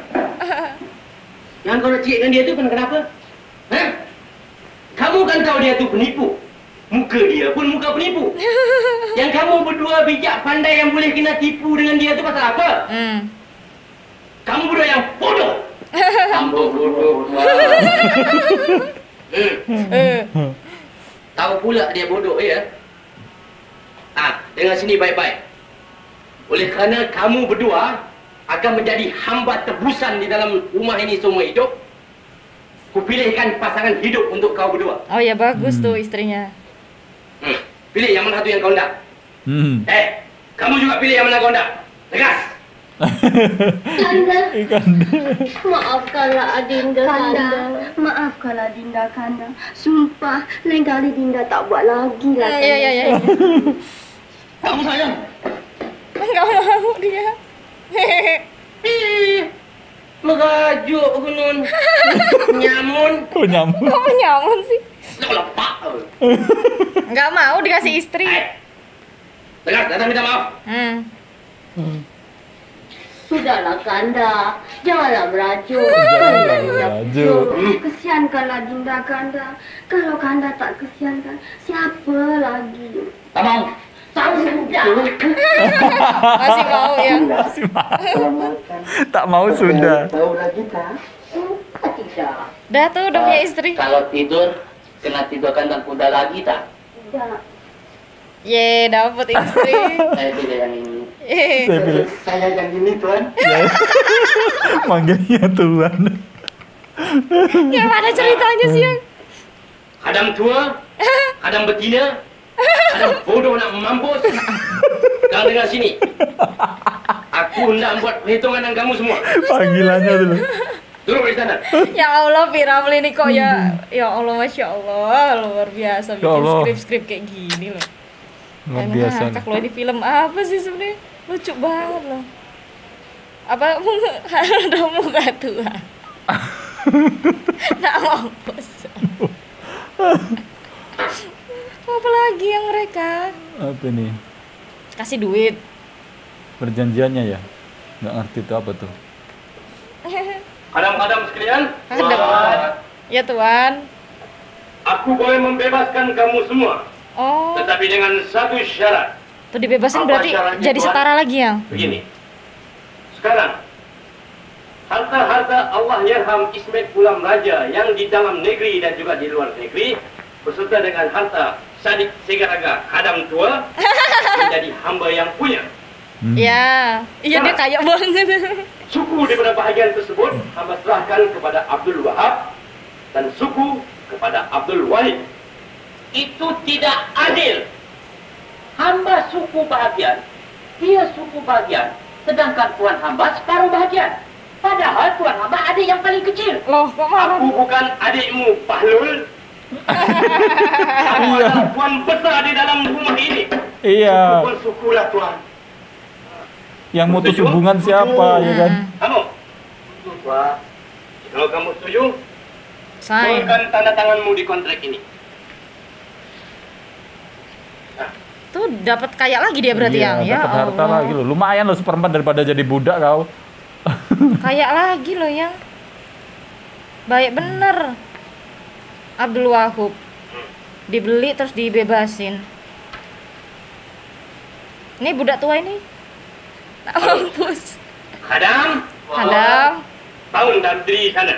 Yang kau nak cekikkan dia tu kenapa? Hah? Kamu kan tahu dia tu penipu. Muka dia pun muka penipu. Yang kamu berdua bijak pandai yang boleh kena tipu dengan dia tu pasal apa? Hmm. Kamu berdua yang bodoh. Kamu bodoh. Eh. Tahu pula dia bodoh ya. Ah, dengar sini baik-baik. Oleh kerana kamu berdua akan menjadi hamba tebusan di dalam rumah ini seumur hidup, kupilihkan pasangan hidup untuk kau berdua. Oh ya bagus tuh istrinya. Hmm. Pilih yang mana satu yang kau nak. Hmm. Eh, kamu juga pilih yang mana kau nak. Tegas. Kanda, Ikan. maafkanlah Adinda Kanda. Maafkanlah Dinda Kanda. Sumpah, lain kali Dinda tak buat lagi lah. Iya iya iya. Kamu sayang. Enggak mau dia. Ih, merajuk gunung. Nyamun. Kok nyambung? Kok nyamun sih? Nak lepak. Enggak mau dikasih istri. Eh, tegas, datang minta maaf. Hmm. Sudahlah Kanda, janganlah merajuk. Janganlah merajuk. Kesiankanlah Dinda Kanda. Kalau Kanda tak kesiankan, siapa lagi? Tak mau. Tak sudah. Masih mau ya. Masih mau. Tak mau sudah. Tahu lagi tak? Tidak. Dah tuh udah punya istri. Kalau tidur, kena tidurkan dan kuda lagi tak? Tidak. Ye, dapet istri. Saya pilih yang ini. Ye. Saya pilih. Saya yang ini tuan. Manggilnya Tuhan. Gimana ceritanya sih yang? Adam tua, Adam betina, Adam bodoh nak mampus. Kau dengar sini. Aku hendak buat perhitungan dengan kamu semua. Panggilannya dulu. Duduk di sana. Ya Allah, Piramli ini kok ya. Ya Allah, Masya Allah, luar biasa bikin Allah. skrip-skrip kayak gini loh. Luar Yang biasa. ngakak loh ini film apa sih sebenarnya? Lucu banget loh. Apa ada muka tua? Nak mampus. Apa lagi yang mereka Apa nih? kasih duit? Perjanjiannya ya? Nggak ngerti itu apa tuh. Adam-adam sekalian. Adam. Tuan, Ya Tuan. aku boleh membebaskan kamu semua. Oh, Tetapi dengan satu syarat. tuh dibebasin Apa berarti syaratnya, jadi Tuan? setara lagi ya? Begini. Sekarang, harta-harta Allah Yerham Ismet Pulam Raja yang di dalam negeri dan juga di luar negeri, beserta dengan harta Sadik Segaraga Hadam Tua, menjadi hamba yang punya. Hmm. Ya, iya dia kaya banget. Suku daripada bahagian tersebut hamba serahkan kepada Abdul Wahab dan suku kepada Abdul Wahid. Itu tidak adil. Hamba suku bahagian, dia suku bahagian, sedangkan tuan hamba separuh bahagian. Padahal tuan hamba adik yang paling kecil. Loh, kok marah? Aku bukan adikmu, Pahlul. Aku adalah tuan besar di dalam rumah ini. Iya. Suku sukulah tuan. Yang mutus Setuju? hubungan siapa, ya kan? Kamu? Tuan. Kalau kamu setuju, Sign. tuliskan tanda tanganmu di kontrak ini. Tuh dapat kaya lagi dia berarti Iya, yang ya dapat harta Allah. lagi loh. Lumayan loh seperempat daripada jadi budak kau. Kaya lagi loh yang. Baik bener. Abdul Wahab dibeli terus dibebasin. Ini budak tua ini. Tak mampus. Hadam. Hadam. Bangun dan berdiri sana.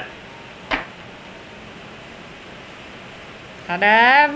Hadam.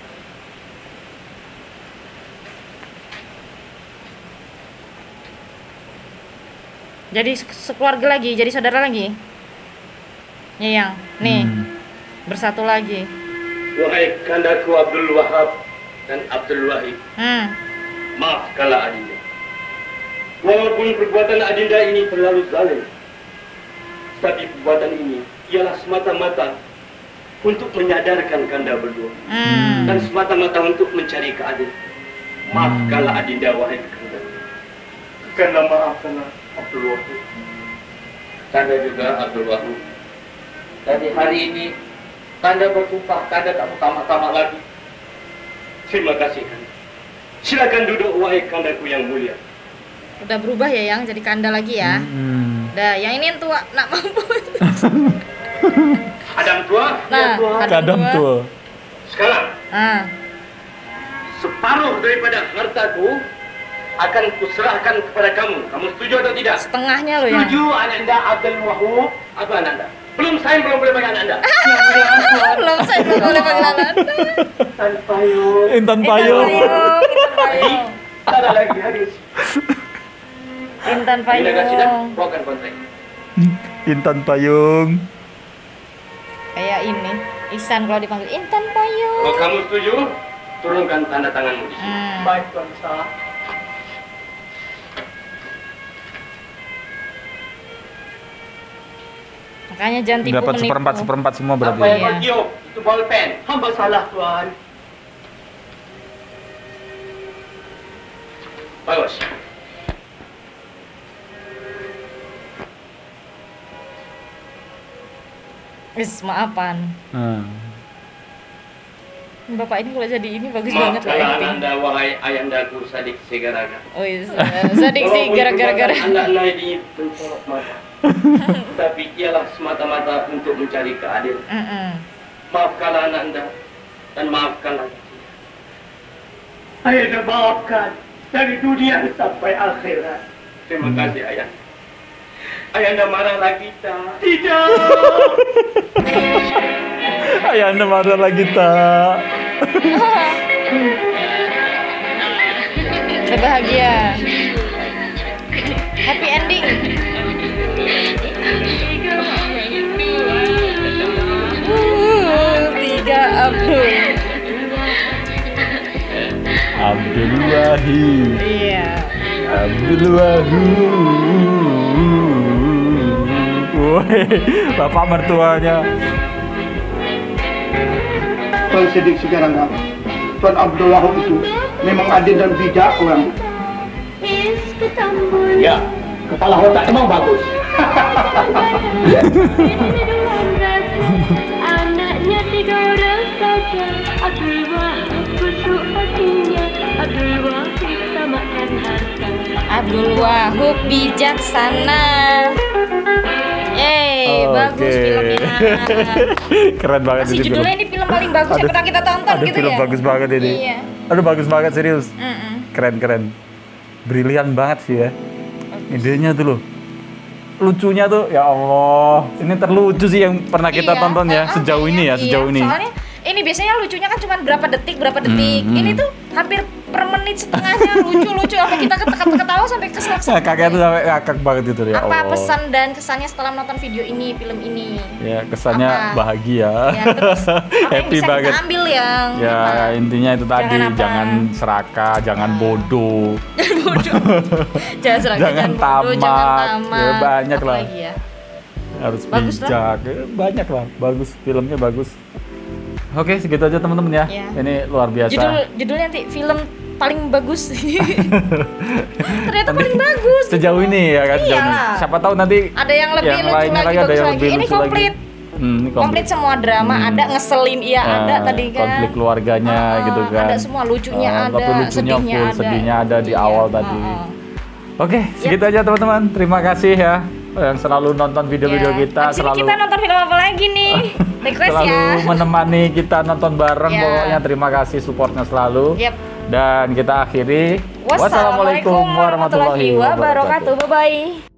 Jadi sekeluarga lagi, jadi saudara lagi. Ya yang, nih Hmm. bersatu lagi. Wahai kandaku Abdul Wahab dan Abdul Wahid, Hmm. maafkanlah Adinda. Walaupun perbuatan Adinda ini terlalu zalim, tapi perbuatan ini ialah semata-mata untuk menyadarkan kanda berdua Hmm. dan semata-mata untuk mencari keadilan. Maafkanlah Adinda, wahai kanda. Kanda maafkanlah Abdul Wahid. Kanda juga Abdul Wahid. Dari hari ini Kanda bersumpah Kanda tak tamak-tamak lagi. Terima kasih Kanda. Silakan duduk wahai kandaku yang mulia. Udah berubah ya yang jadi kanda lagi ya. Hmm. Dah, yang ini yang tua nak mampus. Adam tua, Nah, ya tua. Adam Kadam tua. tuh. Sekarang Ah. separuh daripada hartaku akan kuserahkan kepada kamu. Kamu setuju atau tidak? Setengahnya loh ya. Setuju Ananda Abdul Wahab? Apa Ananda? Belum saya belum boleh panggil Ananda. Belum saya belum boleh panggil Anda. Intan Payung. Intan Intan Payung. Payung. Intan Payung. Tak ada lagi hadis. Intan Bila dah sidang, Payung. bawakan kontrak. Intan Payung. Kayak ini, Ihsan kalau dipanggil Intan Payung. Kalau kamu setuju, turunkan tanda tanganmu di sini. Hmm. Baik Tuan Besar. Makanya jangan tipu Dapat menipu. seperempat seperempat semua berarti. Apa yang Iya. kau tiup? Itu bolpen. Hamba salah Tuan. Bagus. Wis maafan. Hmm. Bapak ini kalau jadi ini bagus banget loh Maafkanlah acting. Anda, wahai ayandaku Sadik Segaraga. Oh iya, Sadik sih Walaupun gara-gara. perbuatan Anda naik di pencolok mata, tapi ialah semata-mata untuk mencari keadilan. Mm-mm. Maafkanlah anak Anda dan maafkanlah. Ayah maafkan dari dunia sampai akhirat. Terima kasih ayah. Ayah Anda marah lagi tak? Tidak. Ayah anda marah lagi tak? Udah bahagia. Happy ending. Uh, tiga Abdul. Abdul Wahid. Iya. Abdul Wahid. Woi, bapak mertuanya. Tuan Sidik sekarang apa? Tuan Abdul Wahab itu memang adil dan bijak orang. Ya, kepala otak emang bagus. Anaknya tiga orang saja. Abdul Wahab busuk hatinya. Abdul Wahid samakan harta. Abdul Wahab bijaksana. Yeay, bagus Oke. filmnya. Keren banget Masih ini film. judulnya ini film paling bagus yang pernah kita tonton Aduh, gitu film ya. bagus banget ini. Iya. Aduh, bagus banget serius. Mm-mm. Keren keren. Brilian banget sih ya. Idenya tuh loh. lucunya tuh ya Allah. Ini terlucu sih yang pernah kita Iya, tonton ya uh, sejauh ini ya, iya, sejauh ini. Soalnya ini biasanya lucunya kan cuma berapa detik, berapa detik. Hmm, hmm. Ini tuh hampir per menit setengahnya lucu-lucu sampai kita ketawa sampai keselak. Nah, kakek tuh sampai ngakak banget itu ya Apa Allah. pesan dan kesannya setelah menonton video ini, film ini? Ya kesannya Apa? bahagia, Ya, terus apa yang happy bisa banget. kita ambil yang Ya apa? intinya itu tadi, Jangan apa? jangan serakah, jangan bodoh, Jangan serakah, jangan jangan bodoh, jangan tamak. tamak. Ya, banyak lah. Apalagi ya? Harus Bagus lah. bijak. Ya, banyak lah, bagus filmnya bagus. Oke segitu aja teman-teman ya. Ya. Ini luar biasa. Judul judulnya nanti film paling bagus. Ternyata paling bagus. Sejauh ini ya kan, sejauh ini. Iyalah. Siapa tahu nanti Ada yang lebih yang lucu lainnya lagi, lagi, ada bagus yang lagi. lebih Ini lucu komplit. lagi. Hmm, ini Komplit semua drama, Hmm. ada ngeselin iya Nah, ada tadi kan. konflik keluarganya Ah, gitu kan. Ada semua lucunya Ah, ada, tapi lucunya sedihnya full, ada. sedihnya ada di Iya, awal ah, tadi. ah. Oke, segitu aja teman-teman. Terima kasih ya yang selalu nonton video-video Ya. kita, Abis ini selalu kita nonton film apa lagi nih? Request selalu ya. menemani kita nonton bareng. Ya. Pokoknya terima kasih supportnya selalu. Yep. Dan kita akhiri. Wassalamualaikum warahmatullahi wabarakatuh. Bye bye.